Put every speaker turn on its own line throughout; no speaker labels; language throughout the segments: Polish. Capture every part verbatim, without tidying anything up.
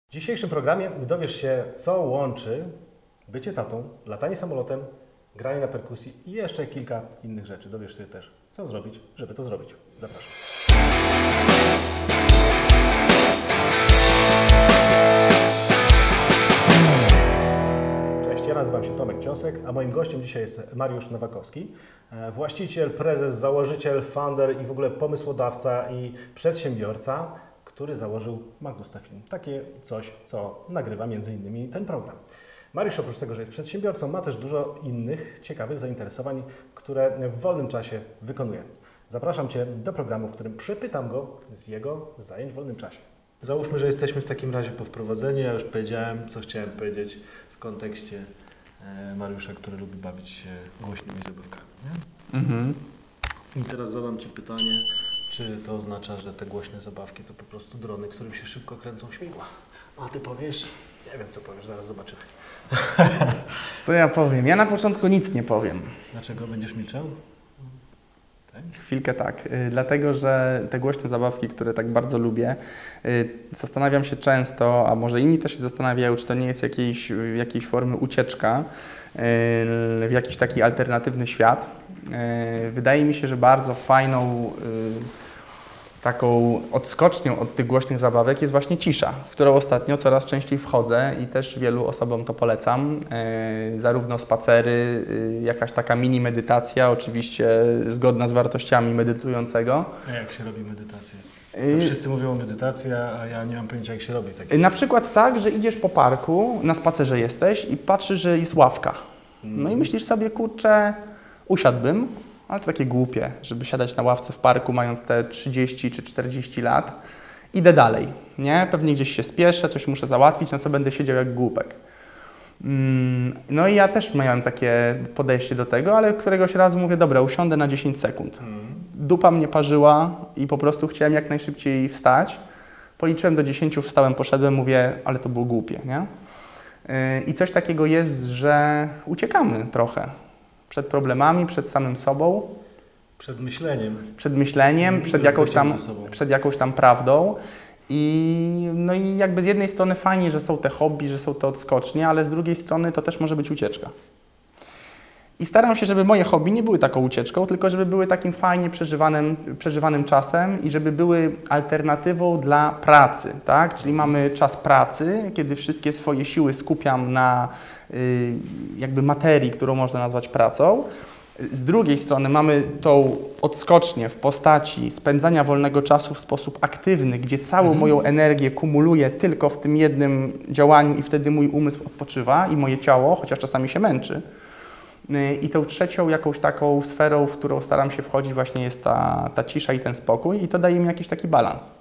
W dzisiejszym programie dowiesz się, co łączy bycie tatą, latanie samolotem, granie na perkusji i jeszcze kilka innych rzeczy. Dowiesz się też, co zrobić, żeby to zrobić. Zapraszam. Cześć, ja nazywam się Tomek Ciosek, a moim gościem dzisiaj jest Mariusz Nowakowski, właściciel, prezes, założyciel, founder i w ogóle pomysłodawca i przedsiębiorca, który założył Magusta Film. Takie coś, co nagrywa między innymi ten program. Mariusz oprócz tego, że jest przedsiębiorcą, ma też dużo innych ciekawych zainteresowań, które w wolnym czasie wykonuje. Zapraszam Cię do programu, w którym przepytam go z jego zajęć w wolnym czasie.
Załóżmy, że jesteśmy w takim razie po wprowadzeniu. Ja już powiedziałem, co chciałem powiedzieć w kontekście Mariusza, który lubi bawić się głośnymi zabawkami. Nie? Mhm. I teraz zadam Ci pytanie, czy to oznacza, że te głośne zabawki to po prostu drony, którym się szybko kręcą śmigła? A Ty powiesz? Nie wiem, co powiesz, zaraz zobaczymy.
Co ja powiem? Ja na początku nic nie powiem.
Dlaczego? Będziesz milczał?
Tak? Chwilkę tak, y, dlatego że te głośne zabawki, które tak bardzo lubię, y, zastanawiam się często, a może inni też się zastanawiają, czy to nie jest jakiejś, jakiejś formy ucieczka y, w jakiś taki alternatywny świat. Y, wydaje mi się, że bardzo fajną y, taką odskocznią od tych głośnych zabawek jest właśnie cisza, w którą ostatnio coraz częściej wchodzę i też wielu osobom to polecam. Yy, zarówno spacery, yy, jakaś taka mini medytacja, oczywiście zgodna z wartościami medytującego.
A jak się robi medytację? To wszyscy mówią o medytacji, a ja nie mam pojęcia, jak się robi. Takie.
Na przykład tak, że idziesz po parku, na spacerze jesteś i patrzysz, że jest ławka. No i myślisz sobie, kurczę, usiadłbym. Ale to takie głupie, żeby siadać na ławce w parku mając te trzydzieści czy czterdzieści lat. Idę dalej, nie? Pewnie gdzieś się spieszę, coś muszę załatwić, na co będę siedział jak głupek. No i ja też miałem takie podejście do tego, ale któregoś razu mówię, dobra, usiądę na dziesięć sekund. Dupa mnie parzyła i po prostu chciałem jak najszybciej wstać. Policzyłem do dziesięciu, wstałem, poszedłem, mówię, ale to było głupie, nie? I coś takiego jest, że uciekamy trochę. Przed problemami, przed samym sobą.
Przed myśleniem.
Przed myśleniem, przed jakąś, tam, przed jakąś tam prawdą. I, no i jakby z jednej strony fajnie, że są te hobby, że są te odskocznie, ale z drugiej strony to też może być ucieczka. I staram się, żeby moje hobby nie były taką ucieczką, tylko żeby były takim fajnie przeżywanym, przeżywanym czasem i żeby były alternatywą dla pracy, tak? Czyli mamy czas pracy, kiedy wszystkie swoje siły skupiam na y, jakby materii, którą można nazwać pracą. Z drugiej strony mamy tą odskocznię w postaci spędzania wolnego czasu w sposób aktywny, gdzie całą mhm. moją energię kumuluję tylko w tym jednym działaniu i wtedy mój umysł odpoczywa i moje ciało, chociaż czasami się męczy. I tą trzecią jakąś taką sferą, w którą staram się wchodzić, właśnie jest ta, ta cisza i ten spokój i to daje mi jakiś taki balans.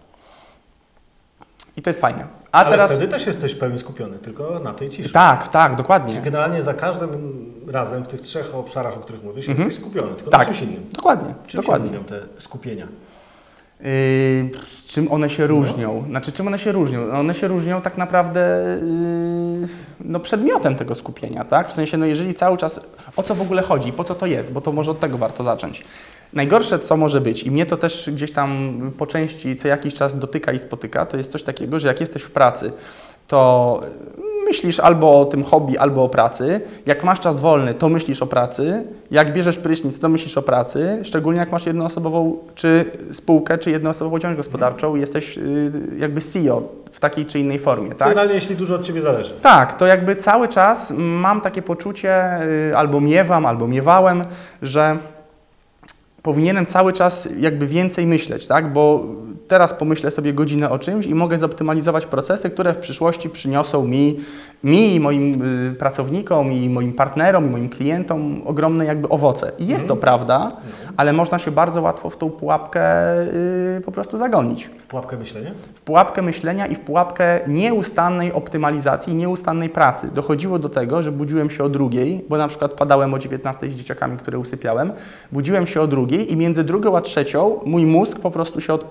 I to jest fajne. A
Ale
teraz...
wtedy też jesteś w pełni skupiony, tylko na tej ciszy.
Tak, tak, dokładnie.
Czyli generalnie za każdym razem w tych trzech obszarach, o których mówisz, mhm. jesteś skupiony, tylko
tak.
na czymś innym.
Dokładnie,
Czym
dokładnie.
się różnią te skupienia?
Yy, czym one się różnią? Znaczy, czym one się różnią? One się różnią tak naprawdę yy, no, przedmiotem tego skupienia, tak? W sensie, no jeżeli cały czas, o co w ogóle chodzi, po co to jest, bo to może od tego warto zacząć. Najgorsze, co może być, i mnie to też gdzieś tam po części co jakiś czas dotyka i spotyka, to jest coś takiego, że jak jesteś w pracy, to myślisz albo o tym hobby, albo o pracy. Jak masz czas wolny, to myślisz o pracy. Jak bierzesz prysznic, to myślisz o pracy. Szczególnie jak masz jednoosobową czy spółkę, czy jednoosobową działalność gospodarczą i jesteś jakby C E O w takiej czy innej formie. Tak?
Generalnie, jeśli dużo od Ciebie zależy.
Tak, to jakby cały czas mam takie poczucie, albo miewam, albo miewałem, że powinienem cały czas jakby więcej myśleć, tak? Bo teraz pomyślę sobie godzinę o czymś i mogę zoptymalizować procesy, które w przyszłości przyniosą mi, mi i moim y, pracownikom, i moim partnerom, i moim klientom ogromne jakby owoce. I jest mm. to prawda, mm. ale można się bardzo łatwo w tą pułapkę y, po prostu zagonić.
W pułapkę myślenia?
W pułapkę myślenia i w pułapkę nieustannej optymalizacji, nieustannej pracy. Dochodziło do tego, że budziłem się o drugiej, bo na przykład padałem o dziewiętnastej z dzieciakami, które usypiałem, budziłem się o drugiej i między drugą a trzecią mój mózg po prostu się odpalał i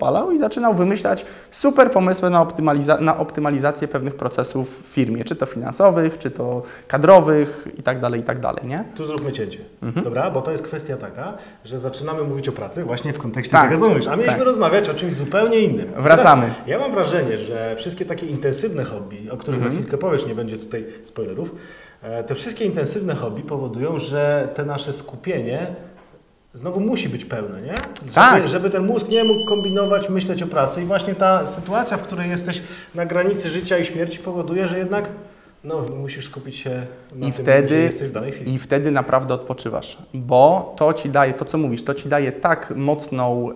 zaczynał wymyślać super pomysły na, optymaliza na optymalizację pewnych procesów w firmie, czy to finansowych, czy to kadrowych i tak dalej, i tak dalej, nie?
Tu zróbmy cięcie, mhm. dobra? Bo to jest kwestia taka, że zaczynamy mówić o pracy właśnie w kontekście
tak,
tego, co mówisz, a mieliśmy
tak.
rozmawiać o czymś zupełnie innym.
Wracamy.
Teraz ja mam wrażenie, że wszystkie takie intensywne hobby, o których mhm. za chwilkę powiesz, nie będzie tutaj spoilerów, te wszystkie intensywne hobby powodują, że te nasze skupienie znowu musi być pełne, nie? Żeby,
tak.
żeby ten mózg nie mógł kombinować, myśleć o pracy i właśnie ta sytuacja, w której jesteś na granicy życia i śmierci powoduje, że jednak no, musisz skupić się na
I
tym,
wtedy,
gdzie jesteś w danej chwili.
I wtedy naprawdę odpoczywasz, bo to Ci daje, to co mówisz, to Ci daje tak mocną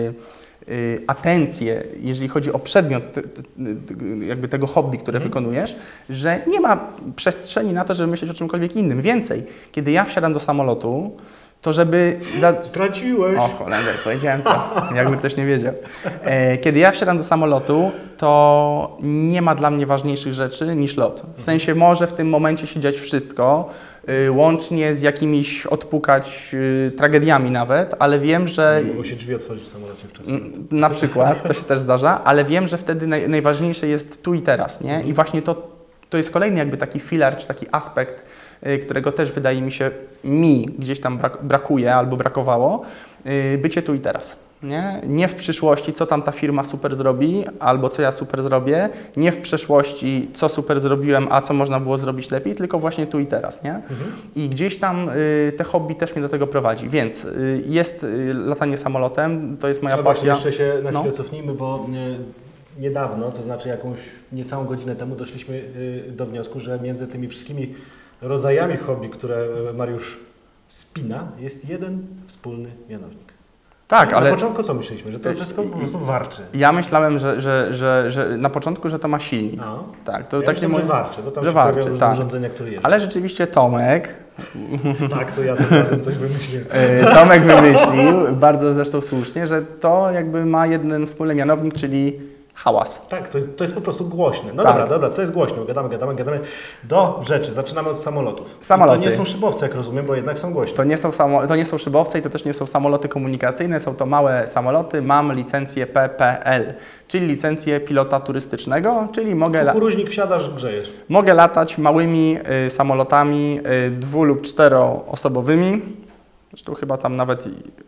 y, y, atencję, jeżeli chodzi o przedmiot t, t, t, jakby tego hobby, które mm. wykonujesz, że nie ma przestrzeni na to, żeby myśleć o czymkolwiek innym. Więcej, kiedy ja wsiadam do samolotu, to żeby... Za...
Straciłeś!
O Holender, powiedziałem to, jakby ktoś nie wiedział. E, kiedy ja wsiadam do samolotu, to nie ma dla mnie ważniejszych rzeczy niż lot. W sensie może w tym momencie się dziać wszystko, y, łącznie z jakimiś odpukać y, tragediami nawet, ale wiem, że...
Mogą się drzwi otworzyć w samolocie wcześniej.
Na przykład, to się też zdarza, ale wiem, że wtedy naj, najważniejsze jest tu i teraz, nie? I właśnie to, to jest kolejny jakby taki filar, czy taki aspekt, którego też wydaje mi się, mi gdzieś tam brak, brakuje albo brakowało, bycie tu i teraz. Nie? nie w przyszłości, co tam ta firma super zrobi, albo co ja super zrobię, nie w przeszłości, co super zrobiłem, a co można było zrobić lepiej, tylko właśnie tu i teraz. Nie? Mhm. I gdzieś tam y, te hobby też mnie do tego prowadzi, więc y, jest y, latanie samolotem, to jest moja
no
pasja.
Jeszcze się na chwilę
no.
cofnijmy, bo nie, niedawno, to znaczy jakąś niecałą godzinę temu doszliśmy y, do wniosku, że między tymi wszystkimi rodzajami hobby, które Mariusz spina, jest jeden wspólny mianownik.
Tak,
na
ale...
Na początku co myśleliśmy? Że to wszystko po prostu warczy.
Ja myślałem, że, że, że, że na początku, że to ma silnik.
No.
Tak, to
ja
takie
myślałem, że warczy, bo tam
że
się
warczy,
pojawiają
tak.
urządzenia, które jeżdżą.
Ale rzeczywiście Tomek...
Tak, to ja tym razem coś wymyśliłem.
Tomek wymyślił, bardzo zresztą słusznie, że to jakby ma jeden wspólny mianownik, czyli hałas.
Tak, to jest, to jest po prostu głośne. No
tak.
dobra, dobra, co jest głośne? Gadamy, gadamy, gadamy. Do rzeczy, zaczynamy od samolotów.
Samoloty.
I to nie są szybowce, jak rozumiem, bo jednak są głośne.
To nie są, samo, to nie są szybowce i to też nie są samoloty komunikacyjne, są to małe samoloty. Mam licencję P P L, czyli licencję pilota turystycznego, czyli mogę...
Kukuruźnik wsiadasz, grzejesz.
Mogę latać małymi y, samolotami y, dwu- lub czteroosobowymi. Zresztą chyba tam nawet...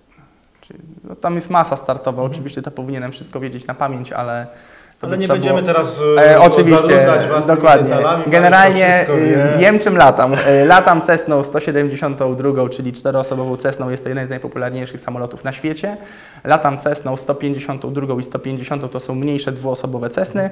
No, tam jest masa startowa, mhm. oczywiście to powinienem wszystko wiedzieć na pamięć, ale... To
ale
by
nie
było...
będziemy teraz
e, oczywiście,
was
dokładnie.
Detalami,
generalnie wiem, czym latam. Latam Cessną sto siedemdziesiąt dwa, czyli czteroosobową Cessną, jest to jeden z najpopularniejszych samolotów na świecie. Latam Cessną sto pięćdziesiąt dwa i sto pięćdziesiąt, to są mniejsze dwuosobowe Cessny.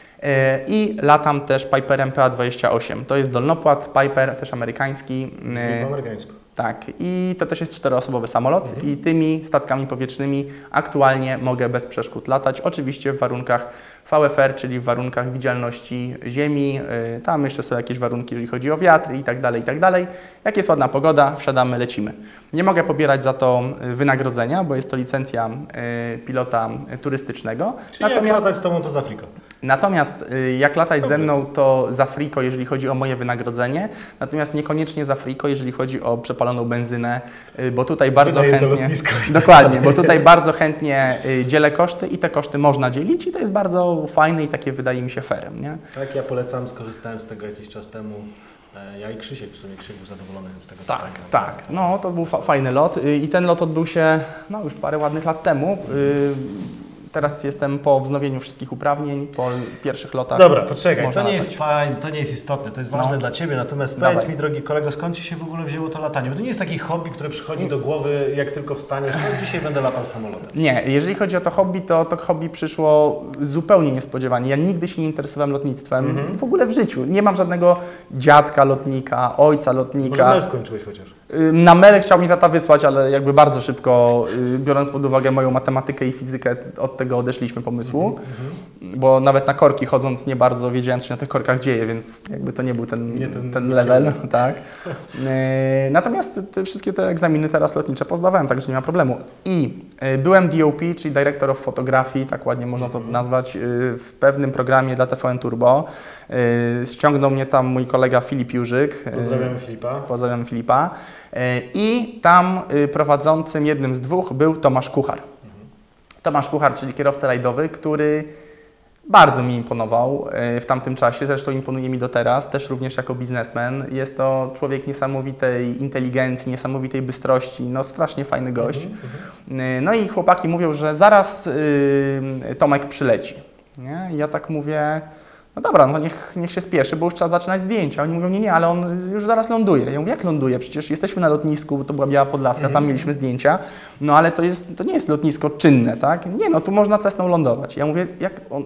I latam też Piperem P A dwadzieścia osiem. To jest dolnopłat, Piper, też amerykański.
Po amerykańsku.
Tak, i to też jest czteroosobowy samolot mhm. i tymi statkami powietrznymi aktualnie mogę bez przeszkód latać, oczywiście w warunkach V F R, czyli w warunkach widzialności ziemi, tam jeszcze są jakieś warunki, jeżeli chodzi o wiatr i tak dalej, i tak dalej. Jak jest ładna pogoda, wsiadamy, lecimy. Nie mogę pobierać za to wynagrodzenia, bo jest to licencja pilota turystycznego.
Czyli natomiast, jak latać z Tobą, to z Afriką.
Natomiast jak latać Dobry. ze mną, to za friko, jeżeli chodzi o moje wynagrodzenie, natomiast niekoniecznie za friko, jeżeli chodzi o przepaloną benzynę, bo tutaj bardzo
Wydaje
chętnie... Dokładnie, bo tutaj bardzo chętnie dzielę koszty i te koszty można dzielić i to jest bardzo fajne i takie wydaje mi się fair, nie?
Tak, ja polecam, skorzystałem z tego jakiś czas temu. Ja i Krzysiek, w sumie Krzysiek był zadowolony z tego.
Tak, tak, no to był fa fajny lot i ten lot odbył się no, już parę ładnych lat temu. Teraz jestem po wznowieniu wszystkich uprawnień, po pierwszych lotach.
Dobra, poczekaj, to nie
latać.
jest fajne, to nie jest istotne, to jest ważne no. dla Ciebie, natomiast
Dawaj.
powiedz mi, drogi kolego, skąd Ci się w ogóle wzięło to latanie? Bo to nie jest taki hobby, które przychodzi do głowy, jak tylko wstaniesz, no dzisiaj będę latał samolotem.
Nie, jeżeli chodzi o to hobby, to to hobby przyszło zupełnie niespodziewanie. Ja nigdy się nie interesowałem lotnictwem, mm-hmm. w ogóle w życiu. Nie mam żadnego dziadka lotnika, ojca lotnika.
Może mel skończyłeś chociaż?
Na mele chciał mi tata wysłać, ale jakby bardzo szybko, biorąc pod uwagę moją matematykę i fizykę, od tego odeszliśmy pomysłu, mm-hmm. bo nawet na korki chodząc nie bardzo wiedziałem, co się na tych korkach dzieje, więc jakby to nie był ten, nie ten, ten level. Tak. Natomiast te, wszystkie te egzaminy teraz lotnicze pozdawałem, także nie ma problemu. I byłem D O P, czyli Director of Photography, tak ładnie można to mm-hmm. nazwać, w pewnym programie dla T V N Turbo. Ściągnął mnie tam mój kolega Filip Jurzyk.
Pozdrawiamy Filipa.
Pozdrawiam Filipa. I tam prowadzącym jednym z dwóch był Tomasz Kuchar. Tomasz Kuchar, czyli kierowca rajdowy, który bardzo mi imponował w tamtym czasie, zresztą imponuje mi do teraz, też również jako biznesmen. Jest to człowiek niesamowitej inteligencji, niesamowitej bystrości, no strasznie fajny gość. Mm-hmm. No i chłopaki mówią, że zaraz yy, Tomek przyleci. Nie? I ja tak mówię, no dobra, no niech, niech się spieszy, bo już trzeba zaczynać zdjęcia. Oni mówią, nie, nie, ale on już zaraz ląduje. Ja mówię, jak ląduje? Przecież jesteśmy na lotnisku, to była Biała Podlaska, mm. tam mieliśmy zdjęcia, no ale to, jest, to nie jest lotnisko czynne, tak? Nie, no tu można Cessną lądować. Ja mówię, jak on...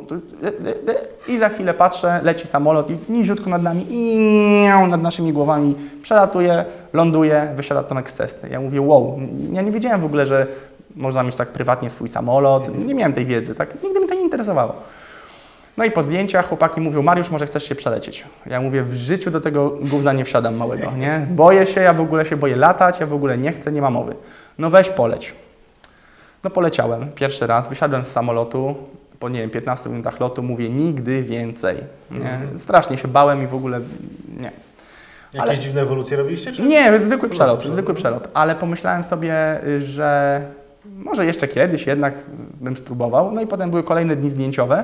I za chwilę patrzę, leci samolot i niziutko nad nami, i nad naszymi głowami przelatuje, ląduje, wysiada Tomek z Cessny. Ja mówię, wow, ja nie wiedziałem w ogóle, że można mieć tak prywatnie swój samolot, nie miałem tej wiedzy, tak? Nigdy mi to nie interesowało. No i po zdjęciach chłopaki mówią, Mariusz, może chcesz się przelecieć? Ja mówię, w życiu do tego gówna nie wsiadam małego, nie? Boję się, ja w ogóle się boję latać, ja w ogóle nie chcę, nie ma mowy. No weź poleć. No poleciałem pierwszy raz, wysiadłem z samolotu, po nie wiem, piętnastu minutach lotu mówię, nigdy więcej. Nie? Strasznie się bałem i w ogóle nie.
Jakieś ale... dziwne ewolucje robiliście? Czy
nie, zwykły przelot, przelot, zwykły przelot, ale pomyślałem sobie, że może jeszcze kiedyś jednak bym spróbował. No i potem były kolejne dni zdjęciowe.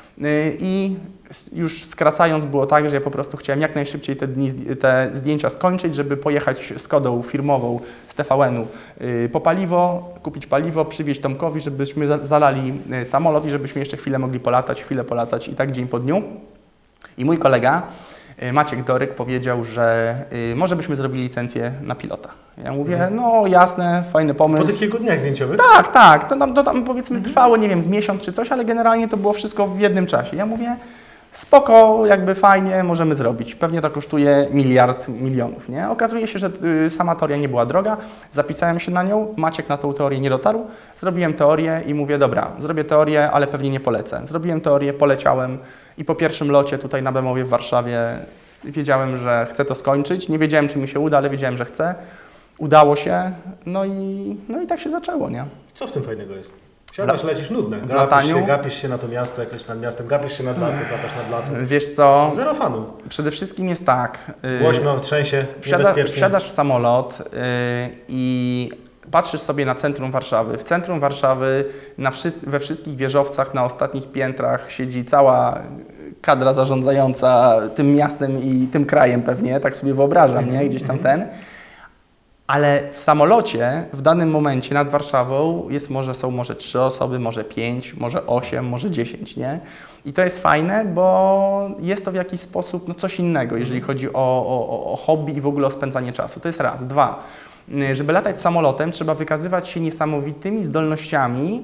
I już skracając było tak, że ja po prostu chciałem jak najszybciej te, dni, te zdjęcia skończyć, żeby pojechać Skodą firmową z T V N-u po paliwo, kupić paliwo, przywieźć Tomkowi, żebyśmy zalali samolot i żebyśmy jeszcze chwilę mogli polatać, chwilę polatać i tak dzień po dniu. I mój kolega Maciek Doryk powiedział, że może byśmy zrobili licencję na pilota. Ja mówię, no jasne, fajny pomysł.
Po tych kilku dniach zdjęciowych?
Tak, tak. To, to tam powiedzmy trwało, nie wiem, z miesiąc czy coś, ale generalnie to było wszystko w jednym czasie. Ja mówię, spoko, jakby fajnie, możemy zrobić. Pewnie to kosztuje miliard milionów, nie? Okazuje się, że sama teoria nie była droga. Zapisałem się na nią, Maciek na tą teorię nie dotarł. Zrobiłem teorię i mówię, dobra, zrobię teorię, ale pewnie nie polecę. Zrobiłem teorię, poleciałem. I po pierwszym locie tutaj na Bemowie w Warszawie wiedziałem, że chcę to skończyć. Nie wiedziałem, czy mi się uda, ale wiedziałem, że chcę. Udało się, no i, no i tak się zaczęło, nie?
Co w tym fajnego jest? Siadasz, La lecisz nudne.
W lataniu.
Się, gapisz się na to miasto, jakieś nad miastem, gapisz się nad lasem, latasz nad lasem.
Wiesz co?
Zero fanu.
Przede wszystkim jest tak.
Głośno, trzęsie,
wsiada,
niebezpiecznie.
Wsiadasz w samolot yy, i patrzysz sobie na centrum Warszawy. W centrum Warszawy na wszy we wszystkich wieżowcach na ostatnich piętrach siedzi cała kadra zarządzająca tym miastem i tym krajem pewnie, tak sobie wyobrażam, nie? Gdzieś tam ten. Ale w samolocie w danym momencie nad Warszawą jest może, są może trzy osoby, może pięć, może osiem, może dziesięć, nie? I to jest fajne, bo jest to w jakiś sposób no, coś innego, jeżeli chodzi o, o, o hobby i w ogóle o spędzanie czasu. To jest raz. Dwa. Żeby latać samolotem, trzeba wykazywać się niesamowitymi zdolnościami,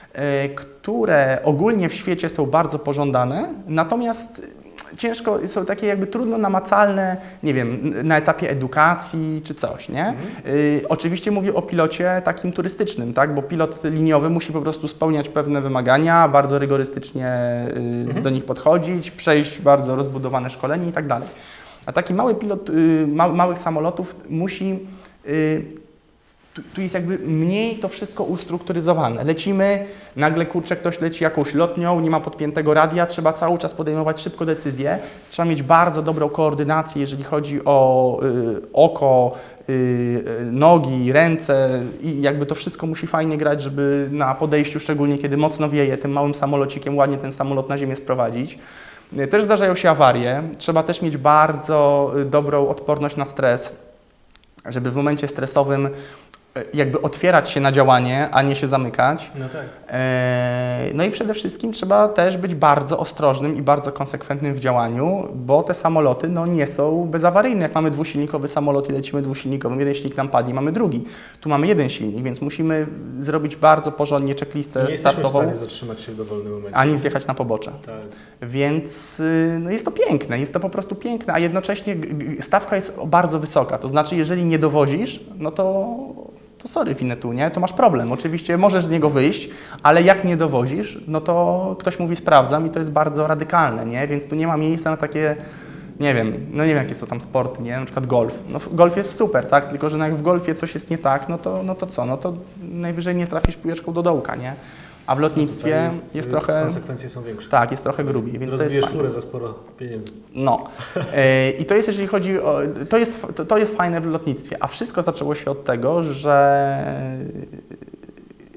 które ogólnie w świecie są bardzo pożądane, natomiast ciężko, są takie jakby trudno namacalne, nie wiem, na etapie edukacji czy coś, nie? Mhm. Y, oczywiście mówię o pilocie takim turystycznym, tak? Bo pilot liniowy musi po prostu spełniać pewne wymagania, bardzo rygorystycznie y, mhm. do nich podchodzić, przejść bardzo rozbudowane szkolenie i tak dalej. A taki mały pilot y, ma, małych samolotów musi y, Tu, tu jest jakby mniej to wszystko ustrukturyzowane. Lecimy, nagle kurczę, ktoś leci jakąś lotnią, nie ma podpiętego radia, trzeba cały czas podejmować szybko decyzje. Trzeba mieć bardzo dobrą koordynację, jeżeli chodzi o y, oko, y, nogi, ręce i jakby to wszystko musi fajnie grać, żeby na podejściu, szczególnie kiedy mocno wieje, tym małym samolocikiem ładnie ten samolot na ziemię sprowadzić. Też zdarzają się awarie. Trzeba też mieć bardzo dobrą odporność na stres, żeby w momencie stresowym jakby otwierać się na działanie, a nie się zamykać.
No tak.
E, no i przede wszystkim trzeba też być bardzo ostrożnym i bardzo konsekwentnym w działaniu, bo te samoloty no, nie są bezawaryjne. Jak mamy dwusilnikowy samolot i lecimy dwusilnikowym, jeden silnik nam padnie, mamy drugi. Tu mamy jeden silnik, więc musimy zrobić bardzo porządnie checklistę
nie
startową.
Nie jesteśmy w stanie zatrzymać się w dowolnym momencie.
Ani zjechać na pobocze.
Tak.
Więc no, jest to piękne, jest to po prostu piękne, a jednocześnie stawka jest bardzo wysoka. To znaczy, jeżeli nie dowodzisz, no to to sorry Winnetou, nie? To masz problem. Oczywiście możesz z niego wyjść, ale jak nie dowodzisz, no to ktoś mówi sprawdzam i to jest bardzo radykalne, nie? Więc tu nie ma miejsca na takie, nie wiem, no nie wiem jakie są tam sporty, nie? Na przykład golf. No golf jest super, tak? Tylko że jak w golfie coś jest nie tak, no to, no to co? No to najwyżej nie trafisz piłeczką do dołka, nie? A w lotnictwie jest, jest trochę...
Konsekwencje są większe.
Tak, jest trochę grubiej, więc to jest fajne.
furę za sporo pieniędzy.
No. I to jest, jeżeli chodzi o... To jest, to jest fajne w lotnictwie, a wszystko zaczęło się od tego, że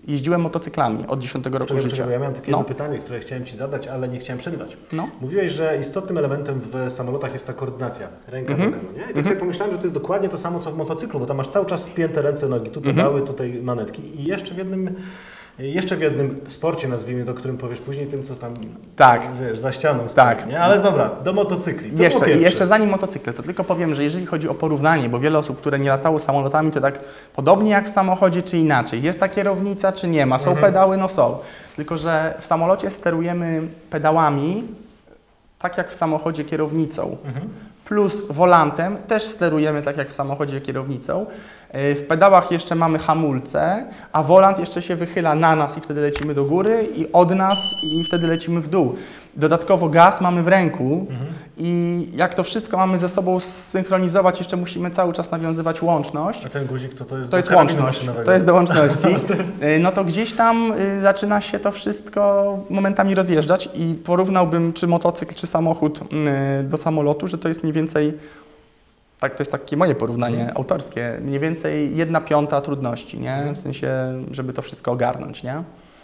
jeździłem motocyklami od dziesiątego roku
Czekaj,
życia.
czekaj, ja miałem takie
No.
jedno pytanie, które chciałem Ci zadać, ale nie chciałem przerywać.
No.
Mówiłeś, że istotnym elementem w samolotach jest ta koordynacja, ręka,
Mhm.
noga, no nie? I tak sobie pomyślałem, że to jest dokładnie to samo, co w motocyklu, bo tam masz cały czas spięte ręce, nogi, tu pedały, tutaj manetki i jeszcze w jednym... Jeszcze w jednym sporcie, nazwijmy to, o którym powiesz później, tym co tam,
Tak.
wiesz, za ścianą stoi,
Tak.
nie? Ale dobra, do motocykli. Co
Jeszcze,
było pierwsze?
jeszcze zanim motocykle, to tylko powiem, że jeżeli chodzi o porównanie, bo wiele osób, które nie latało samolotami, to tak podobnie jak w samochodzie, czy inaczej. Jest ta kierownica, czy nie ma? Są
Mhm.
pedały? No są. Tylko że w samolocie sterujemy pedałami, tak jak w samochodzie kierownicą.
Mhm.
Plus wolantem też sterujemy tak jak w samochodzie kierownicą. Yy, W pedałach jeszcze mamy hamulce, a wolant jeszcze się wychyla na nas i wtedy lecimy do góry i od nas i wtedy lecimy w dół. Dodatkowo gaz mamy w ręku
Mhm.
i jak to wszystko mamy ze sobą zsynchronizować, jeszcze musimy cały czas nawiązywać łączność.
A ten guzik to, to jest
To
do
jest
karabinu
łączność,
maszynowego.
to jest do łączności. Y, No to gdzieś tam y, zaczyna się to wszystko momentami rozjeżdżać i porównałbym czy motocykl, czy samochód y, do samolotu, że to jest mniej więcej, tak to jest takie moje porównanie autorskie, mniej więcej jedna piąta trudności, nie? W sensie, żeby to wszystko ogarnąć, nie?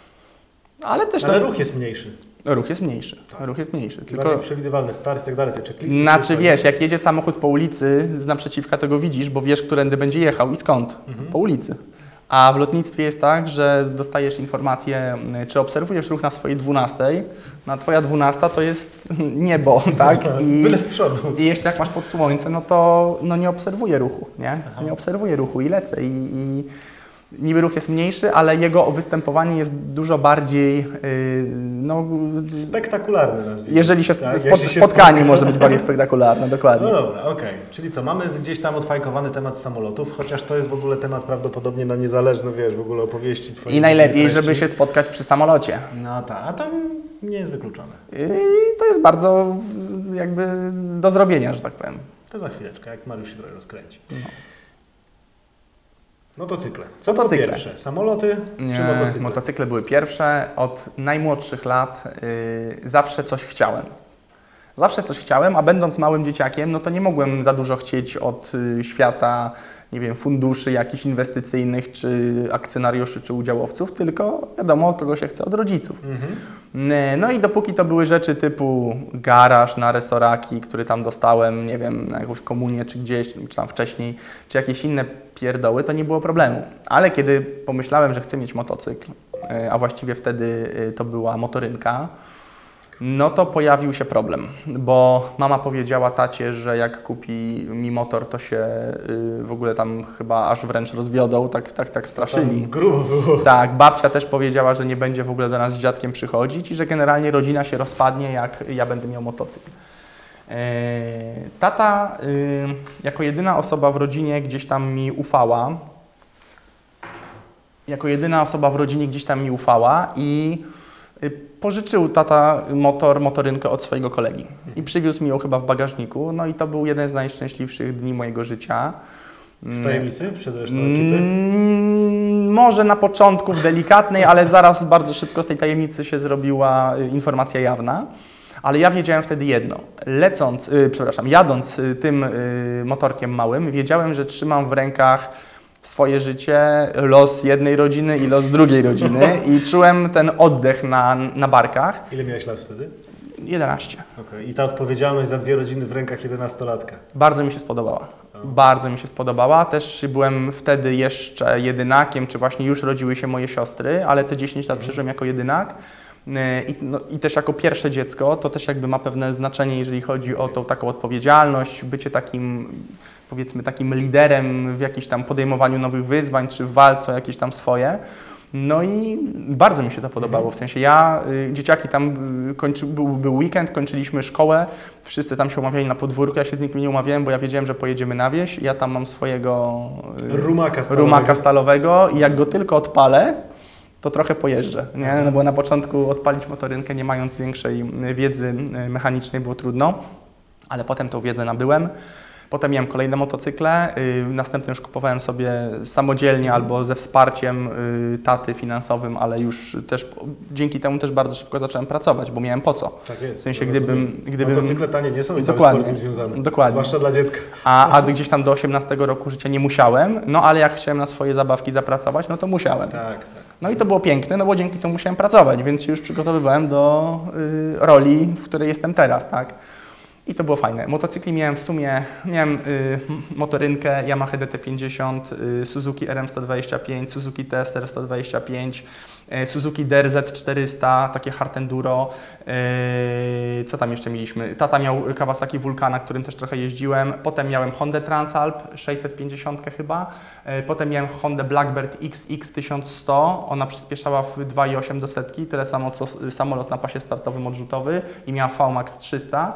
Ale też
Ale
to,
ruch jest mniejszy.
ruch jest mniejszy, ruch jest mniejszy.
Tylko...
Tylko,
przewidywalny start i tak dalej, te checklisty.
znaczy
wszystko.
wiesz, jak jedzie samochód po ulicy z naprzeciwka, to go widzisz, bo wiesz, którędy będzie jechał i skąd.
Mhm.
Po ulicy. A w lotnictwie jest tak, że dostajesz informację, czy obserwujesz ruch na swojej dwunastej. Na twoja dwunasta to jest niebo, tak? I,
Byle z przodu.
I jeszcze jak masz pod słońce, no to no nie obserwuję ruchu, nie? Nie obserwuję ruchu i lecę. I, i niby ruch jest mniejszy, ale jego występowanie jest dużo bardziej, yy, no,
Spektakularny nazwijmy.
jeżeli się,
Tak,
spod,
jeśli się
spotkanie
spotka.
może być bardziej spektakularne, dokładnie.
No dobra, okej. Czyli co, mamy gdzieś tam odfajkowany temat samolotów, chociaż to jest w ogóle temat prawdopodobnie na niezależne, wiesz, w ogóle opowieści twojej.
I najlepiej,
treści.
żeby się spotkać przy samolocie.
No tak, a tam nie jest wykluczone.
I to jest bardzo jakby do zrobienia, że tak powiem.
To za chwileczkę, jak Mariusz się trochę rozkręci.
No.
Motocykle. Co
Motocykle.
było pierwsze? Samoloty czy
Nie,
motocykle?
motocykle były pierwsze. Od najmłodszych lat yy, zawsze coś chciałem. Zawsze coś chciałem, a będąc małym dzieciakiem, no to nie mogłem za dużo chcieć od y, świata, nie wiem, funduszy jakichś inwestycyjnych, czy akcjonariuszy, czy udziałowców, tylko wiadomo, od kogo się chce, od rodziców.
Mhm.
No i dopóki to były rzeczy typu garaż na resoraki, który tam dostałem, nie wiem, na jakąś komunię czy gdzieś, czy tam wcześniej, czy jakieś inne pierdoły, to nie było problemu. Ale kiedy pomyślałem, że chcę mieć motocykl, a właściwie wtedy to była motorynka, no to pojawił się problem, bo mama powiedziała tacie, że jak kupi mi motor, to się y, w ogóle tam chyba aż wręcz rozwiodą, tak, tak, tak straszyli.
Tam grubo było.
Tak, babcia też powiedziała, że nie będzie w ogóle do nas z dziadkiem przychodzić i że generalnie rodzina się rozpadnie, jak ja będę miał motocykl. Eee, Tata y, jako jedyna osoba w rodzinie gdzieś tam mi ufała. Jako jedyna osoba w rodzinie gdzieś tam mi ufała i y, pożyczył tata motor, motorynkę od swojego kolegi i przywiózł mi ją chyba w bagażniku. No i to był jeden z najszczęśliwszych dni mojego życia.
W tajemnicy przed resztą ekipy?
Mm, może na początku w delikatnej, ale zaraz bardzo szybko z tej tajemnicy się zrobiła y, informacja jawna. Ale ja wiedziałem wtedy jedno. Lecąc, y, przepraszam, jadąc y, tym y, motorkiem małym, wiedziałem, że trzymam w rękach swoje życie, los jednej rodziny i los drugiej rodziny i czułem ten oddech na, na barkach.
Ile miałeś lat wtedy?
jedenaście.
Okej. I ta odpowiedzialność za dwie rodziny w rękach jedenastolatka.
Bardzo mi się spodobała. Bardzo mi się spodobała. Też byłem wtedy jeszcze jedynakiem, czy właśnie już rodziły się moje siostry, ale te dziesięć lat przeżyłem jako jedynak. I, no, I też jako pierwsze dziecko, to też jakby ma pewne znaczenie, jeżeli chodzi o tą taką odpowiedzialność, bycie takim, powiedzmy, takim liderem w jakimś tam podejmowaniu nowych wyzwań, czy w walce o jakieś tam swoje. No i bardzo mi się to podobało, w sensie ja, y, dzieciaki tam, y, kończy, był, był weekend, kończyliśmy szkołę, wszyscy tam się umawiali na podwórku, ja się z nikim nie umawiałem, bo ja wiedziałem, że pojedziemy na wieś, ja tam mam swojego y,
Rumaka stalowego.
rumaka stalowego i jak go tylko odpalę, to trochę pojeżdżę, nie? No bo na początku odpalić motorynkę, nie mając większej wiedzy mechanicznej, było trudno, ale potem tą wiedzę nabyłem. Potem miałem kolejne motocykle, yy, następnie już kupowałem sobie samodzielnie albo ze wsparciem yy, taty finansowym, ale już też dzięki temu też bardzo szybko zacząłem pracować, bo miałem po co.
Tak jest.
W sensie
to
gdybym...
rozumiem.
gdybym
Motocykle tanie nie są i cały
Dokładnie.
sport z tym związany.
Dokładnie.
Zwłaszcza dla dziecka.
A, a gdzieś tam do osiemnastego roku życia nie musiałem, no ale jak chciałem na swoje zabawki zapracować, no to musiałem.
Tak, tak.
No i to było piękne, no bo dzięki temu musiałem pracować, więc się już przygotowywałem do y, roli, w której jestem teraz, tak. I to było fajne. Motocykli miałem w sumie, miałem y, motorynkę Yamaha D T pięćdziesiąt, y, Suzuki R M sto dwadzieścia pięć, Suzuki T S R sto dwadzieścia pięć, y, Suzuki D R Z czterysta, takie hard enduro. Y, co tam jeszcze mieliśmy? Tata miał Kawasaki Vulcana, którym też trochę jeździłem. Potem miałem Hondę Transalp sześćset pięćdziesiąt chyba. Y, potem miałem Hondę Blackbird X X tysiąc sto. Ona przyspieszała w dwa i osiem do setki, tyle samo co samolot na pasie startowym odrzutowy i miała V MAX trzysta.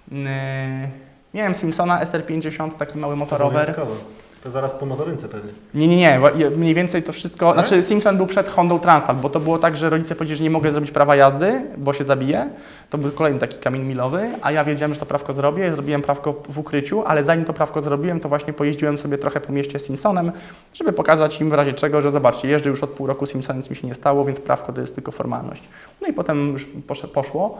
Miałem Simpsona S R pięćdziesiąt, taki mały motorower.
To, to zaraz po motorynce pewnie.
Nie, nie, nie, mniej więcej to wszystko, nie? Znaczy Simpson był przed Hondą Transalp, bo to było tak, że rodzice powiedzieli, że nie mogę zrobić prawa jazdy, bo się zabiję. To był kolejny taki kamień milowy, a ja wiedziałem, że to prawko zrobię, zrobiłem prawko w ukryciu, ale zanim to prawko zrobiłem, to właśnie pojeździłem sobie trochę po mieście Simpsonem, żeby pokazać im w razie czego, że zobaczcie, jeżdżę już od pół roku Simpsonem, nic mi się nie stało, więc prawko to jest tylko formalność. No i potem już poszło.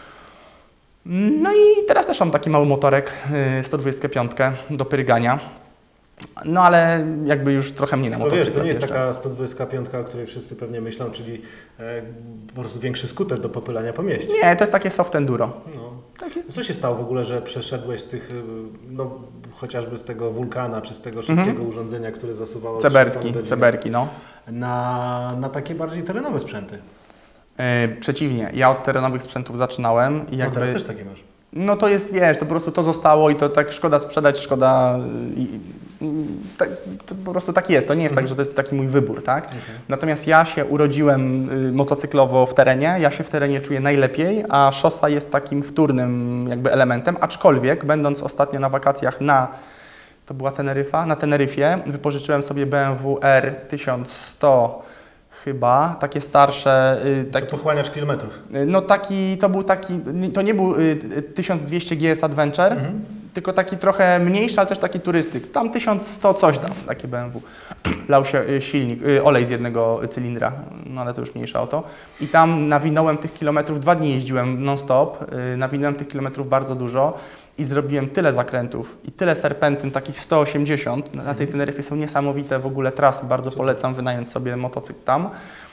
No i teraz też mam taki mały motorek, sto dwadzieścia pięć do pyrgania. No ale jakby już trochę mniej na motocyklach.
Wiesz, to nie jest
jeszcze.
taka sto dwadzieścia pięć, o której wszyscy pewnie myślą, czyli e, po prostu większy skuter do popylania po mieście.
Nie, to jest takie soft enduro.
No.
Takie...
Co się stało w ogóle, że przeszedłeś z tych, no chociażby z tego Vulcana, czy z tego szybkiego mm-hmm. urządzenia, które zasuwało...
Ceberki, ceberki, no.
Na, na takie bardziej terenowe sprzęty.
Yy, przeciwnie, ja od terenowych sprzętów zaczynałem i jakby...
No teraz też takie masz.
No to jest, wiesz, to po prostu to zostało i to tak szkoda sprzedać, szkoda... I, i, tak, to po prostu tak jest, to nie jest mhm. tak, że to jest taki mój wybór, tak? Okay. Natomiast ja się urodziłem y, motocyklowo w terenie, ja się w terenie czuję najlepiej, a szosa jest takim wtórnym jakby elementem, aczkolwiek będąc ostatnio na wakacjach na, to była Teneryfa, na Teneryfie wypożyczyłem sobie B M W R tysiąc sto chyba, takie starsze... Taki,
to pochłaniacz kilometrów.
No taki, to był taki, to nie był tysiąc dwieście G S Adventure, mhm. tylko taki trochę mniejszy, ale też taki turystyk. Tam tysiąc sto coś tam, takie B M W. Lał się silnik, olej z jednego cylindra, no ale to już mniejsze auto. I tam nawinąłem tych kilometrów, dwa dni jeździłem non-stop, nawinąłem tych kilometrów bardzo dużo. I zrobiłem tyle zakrętów i tyle serpentyn, takich sto osiemdziesiąt. Na tej Teneryfie są niesamowite w ogóle trasy, bardzo polecam wynająć sobie motocykl tam,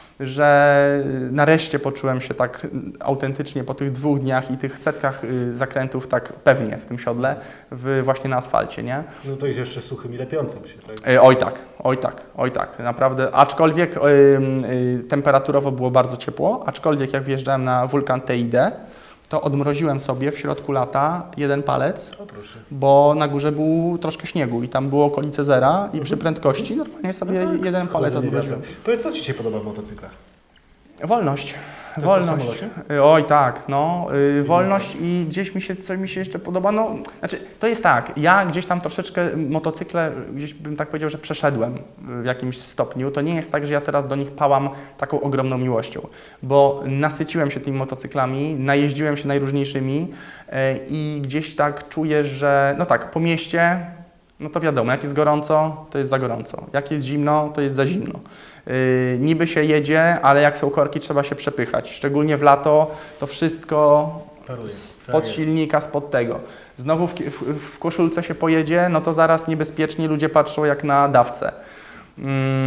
że nareszcie poczułem się tak autentycznie po tych dwóch dniach i tych setkach zakrętów tak pewnie w tym siodle, w, właśnie na asfalcie, nie?
No to jest jeszcze suchym i lepiącym się, tak?
Oj tak, oj tak, oj tak, naprawdę, aczkolwiek y, y, temperaturowo było bardzo ciepło, aczkolwiek jak wjeżdżałem na Vulcan T I D, to odmroziłem sobie w środku lata jeden palec,
o, proszę.
bo na górze był troszkę śniegu i tam było okolice zera i przy prędkości normalnie sobie no tak, jeden palec odmroziłem.
Powiedz, co Ci się podoba w motocyklach?
Wolność.
To
wolność. Oj tak, no, yy, wolność i gdzieś mi się, co mi się jeszcze podoba, no, znaczy to jest tak, ja gdzieś tam troszeczkę motocykle, gdzieś bym tak powiedział, że przeszedłem w jakimś stopniu, to nie jest tak, że ja teraz do nich pałam taką ogromną miłością, bo nasyciłem się tymi motocyklami, najeździłem się najróżniejszymi yy, i gdzieś tak czuję, że, no tak, po mieście, no to wiadomo, jak jest gorąco, to jest za gorąco, jak jest zimno, to jest za zimno. Yy, niby się jedzie, ale jak są korki, trzeba się przepychać. Szczególnie w lato to wszystko spod silnika, spod tego. Znowu w, w, w koszulce się pojedzie, no to zaraz niebezpiecznie ludzie patrzą jak na dawcę. Yy,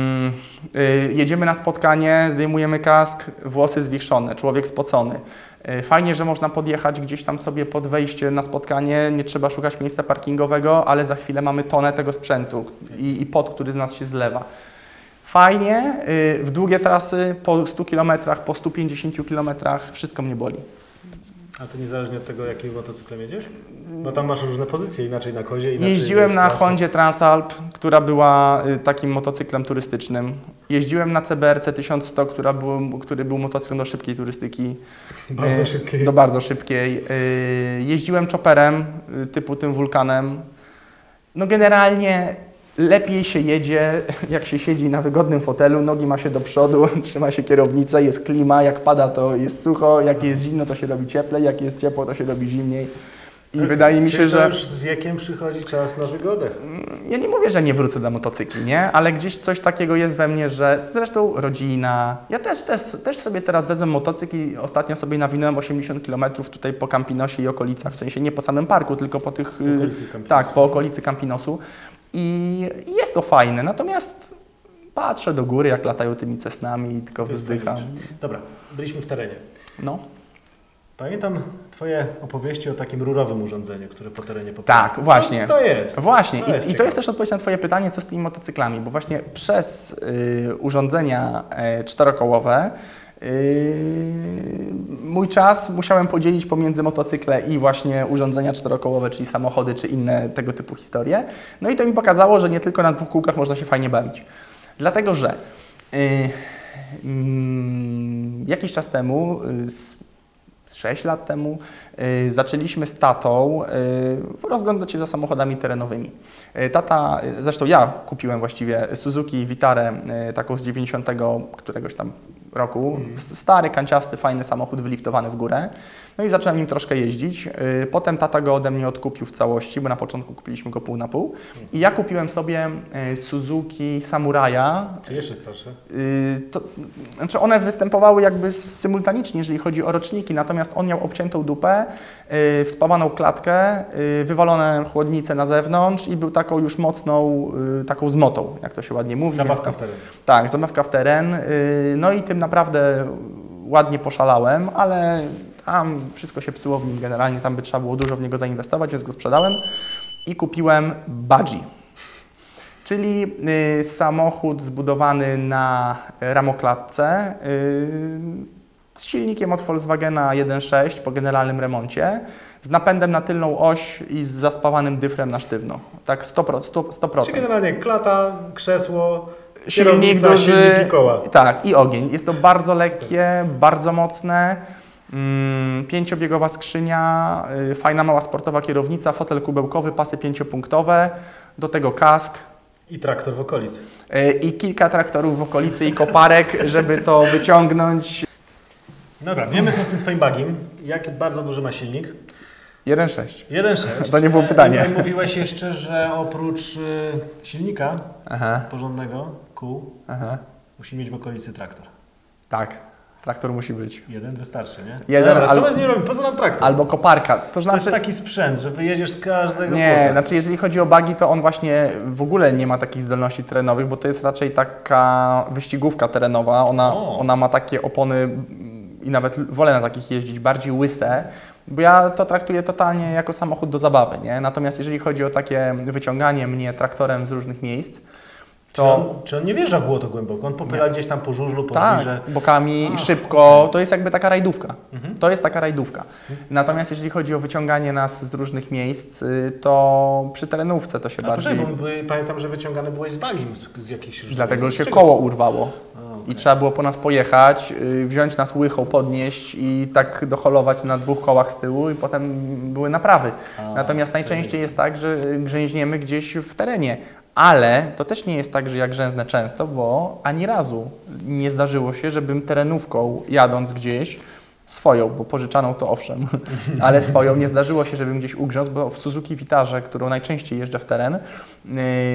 yy, jedziemy na spotkanie, zdejmujemy kask, włosy zwichrzone, człowiek spocony. Yy, fajnie, że można podjechać gdzieś tam sobie pod wejście na spotkanie, nie trzeba szukać miejsca parkingowego, ale za chwilę mamy tonę tego sprzętu i, i pot, który z nas się zlewa. Fajnie, w długie trasy, po stu kilometrach, po stu pięćdziesięciu kilometrach, wszystko mnie boli.
A to niezależnie od tego, jakim motocyklem jedziesz? No tam masz różne pozycje, inaczej na kozie, inaczej...
Jeździłem na Hondzie Transalp, która była takim motocyklem turystycznym. Jeździłem na C B R C tysiąc sto, która był, który był motocyklem do szybkiej turystyki.
Bardzo szybkiej.
Do bardzo szybkiej. Jeździłem chopperem, typu tym Vulcanem. No generalnie... Lepiej się jedzie, jak się siedzi na wygodnym fotelu, nogi ma się do przodu, trzyma się kierownicę, jest klima, jak pada to jest sucho, jak jest zimno to się robi cieplej, jak jest ciepło to się robi zimniej. I tak, wydaje mi się, że...
już z wiekiem przychodzi czas na wygodę.
Ja nie mówię, że nie wrócę do motocykli, nie? Ale gdzieś coś takiego jest we mnie, że zresztą rodzina... Ja też, też, też sobie teraz wezmę motocykl i ostatnio sobie nawinąłem osiemdziesiąt kilometrów tutaj po Campinosie i okolicach, w sensie nie po samym parku, tylko po tych...
Po okolicy Campinosu.
Tak, po okolicy Campinosu. I jest to fajne, natomiast patrzę do góry, jak latają tymi Cessnami i tylko wzdycham.
Dobra, byliśmy w terenie.
No.
Pamiętam Twoje opowieści o takim rurowym urządzeniu, które po terenie popycha.
Tak, właśnie.
Co to jest?
Właśnie.
To jest
I, I to jest też odpowiedź na Twoje pytanie, co z tymi motocyklami, bo właśnie przez y, urządzenia y, czterokołowe y, mój czas musiałem podzielić pomiędzy motocykle i właśnie urządzenia czterokołowe, czyli samochody, czy inne tego typu historie. No i to mi pokazało, że nie tylko na dwóch kółkach można się fajnie bawić. Dlatego, że y, y, jakiś czas temu, y, sześć lat temu, y, zaczęliśmy z tatą y, rozglądać się za samochodami terenowymi. Y, tata, y, zresztą ja kupiłem właściwie Suzuki Vitarę, y, taką z dziewięćdziesiątego któregoś tam roku. Mm. Stary, kanciasty, fajny samochód wyliftowany w górę. No i zacząłem nim troszkę jeździć. Y, potem tata go ode mnie odkupił w całości, bo na początku kupiliśmy go pół na pół. Mm. I ja kupiłem sobie y, Suzuki Samuraja.
Czy jeszcze starsze?
Y, to, znaczy one występowały jakby symultanicznie, jeżeli chodzi o roczniki, natomiast on miał obciętą dupę, y, wspawaną klatkę, y, wywalone chłodnice na zewnątrz i był taką już mocną, y, taką zmotą, jak to się ładnie mówi.
Zabawka w teren.
Tak, zabawka w teren. Y, no i tym naprawdę ładnie poszalałem, ale tam wszystko się psuło w nim generalnie, tam by trzeba było dużo w niego zainwestować, więc go sprzedałem i kupiłem Budgie. Czyli y, samochód zbudowany na ramoklatce y, z silnikiem od Volkswagena jeden sześć po generalnym remoncie, z napędem na tylną oś i z zaspawanym dyfrem na sztywno. Tak sto procent.
Czyli generalnie klata, krzesło,
silnik duży,
silnik i koła.
Tak, i ogień. Jest to bardzo lekkie, bardzo mocne. Mm, pięciobiegowa skrzynia, y, fajna mała sportowa kierownica, fotel kubełkowy, pasy pięciopunktowe, do tego kask.
I traktor w okolicy.
Y, I kilka traktorów w okolicy i koparek, żeby to wyciągnąć.
Dobra, wiemy co z tym Twoim bugiem. Jak bardzo duży ma silnik?
jeden sześć.
jeden sześć.
To nie było pytanie.
I mówiłeś jeszcze, że oprócz y, silnika
Aha.
porządnego, kół,
Aha.
musi mieć w okolicy traktor.
Tak, traktor musi być.
Jeden wystarczy, nie?
Jeden,
Dobra, co
albo,
my z nim robimy? Po co nam traktor?
albo koparka. To
To
znaczy,
jest taki sprzęt, że wyjedziesz z każdego
nie,
płota.
znaczy jeżeli chodzi o buggy, to on właśnie w ogóle nie ma takich zdolności terenowych, bo to jest raczej taka wyścigówka terenowa. Ona, ona ma takie opony i nawet wolę na takich jeździć, bardziej łyse, bo ja to traktuję totalnie jako samochód do zabawy, nie? Natomiast jeżeli chodzi o takie wyciąganie mnie traktorem z różnych miejsc,
Czy on, czy on nie wjeżdża w błoto głęboko? On popyla
Nie.
gdzieś tam po żużlu, po
tak,
żwirze.
bokami,
Ach,
szybko,
okay.
to jest jakby taka rajdówka.
Mhm.
To jest taka rajdówka. Natomiast jeżeli chodzi o wyciąganie nas z różnych miejsc, y, to przy terenówce to się
A
bardziej...
poczekaj, bo były, pamiętam, że wyciągany byłeś z bagiem z, z jakichś już...
Dlatego,
z
że się
czego?
koło urwało.
A, okay.
I trzeba było po nas pojechać, y, wziąć nas łychą, podnieść i tak doholować na dwóch kołach z tyłu i potem były naprawy.
A,
Natomiast najczęściej jest tak, że grzęźniemy gdzieś w terenie. Ale to też nie jest tak, że ja grzęznę często, bo ani razu nie zdarzyło się, żebym terenówką jadąc gdzieś, swoją, bo pożyczaną to owszem, ale swoją nie zdarzyło się, żebym gdzieś ugrzązł, bo w Suzuki Vitarze, którą najczęściej jeżdżę w teren, yy,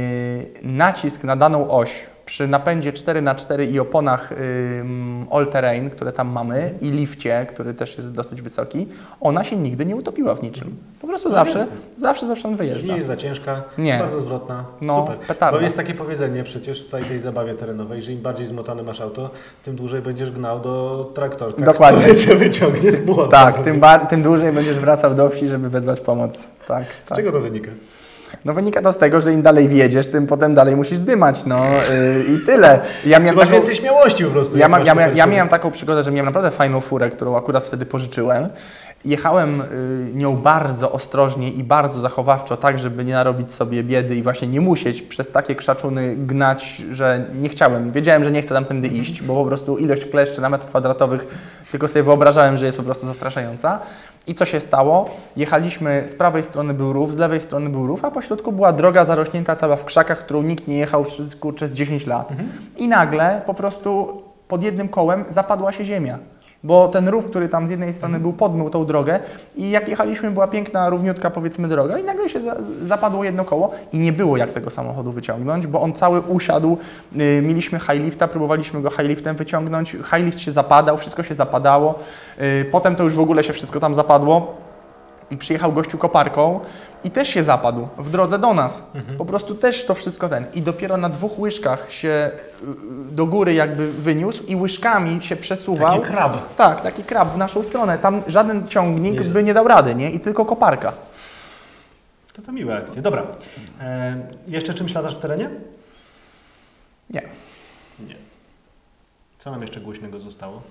nacisk na daną oś przy napędzie cztery na cztery i oponach yy, all-terrain, które tam mamy, i lifcie, który też jest dosyć wysoki, ona się nigdy nie utopiła w niczym. Po prostu
No
zawsze,
wiem.
zawsze zewsząd wyjeżdża.
Nie jest za ciężka,
Nie.
bardzo zwrotna,
No,
super.
petarda.
Bo jest takie powiedzenie przecież w całej tej zabawie terenowej, że im bardziej zmotane masz auto, tym dłużej będziesz gnał do traktorka,
Dokładnie.
który cię wyciągnie z błota.
Tak, tym, bar- tym dłużej będziesz wracał do wsi, żeby wezwać pomoc. Tak,
Z
tak.
czego to wynika?
No wynika to z tego, że im dalej wjedziesz, tym potem dalej musisz dymać, no yy, i tyle. Ja
Czy
miałem
masz
taką,
więcej śmiałości po prostu?
ja,
jak
ma,
masz
ja,
super
miałem, ja
człowiek?
miałem taką przygodę, że miałem naprawdę fajną furę, którą akurat wtedy pożyczyłem. Jechałem y, nią bardzo ostrożnie i bardzo zachowawczo, tak żeby nie narobić sobie biedy i właśnie nie musieć przez takie krzaczuny gnać, że nie chciałem. Wiedziałem, że nie chcę tamtędy iść, bo po prostu ilość kleszczy na metr kwadratowych, tylko sobie wyobrażałem, że jest po prostu zastraszająca. I co się stało? Jechaliśmy, z prawej strony był rów, z lewej strony był rów, a po środku była droga zarośnięta cała w krzakach, którą nikt nie jechał przez, kurczę, z dziesięć lat. Mhm. I nagle po prostu pod jednym kołem zapadła się ziemia. Bo ten rów, który tam z jednej strony był, podmył tą drogę i jak jechaliśmy, była piękna, równiutka powiedzmy droga i nagle się za, zapadło jedno koło i nie było jak tego samochodu wyciągnąć, bo on cały usiadł, yy, mieliśmy high lifta, próbowaliśmy go high liftem wyciągnąć, high lift się zapadał, wszystko się zapadało, yy, potem to już w ogóle się wszystko tam zapadło. I przyjechał gościu koparką i też się zapadł w drodze do nas.
Mhm.
Po prostu też to wszystko ten. I dopiero na dwóch łyżkach się do góry jakby wyniósł i łyżkami się przesuwał.
Taki krab.
Tak, taki krab w naszą stronę. Tam żaden ciągnik
Nie,
by nie dał rady, nie? I tylko koparka.
To to miłe akcje. Dobra. E, jeszcze czymś latasz w terenie?
Nie.
Nie. Co nam jeszcze głośnego zostało?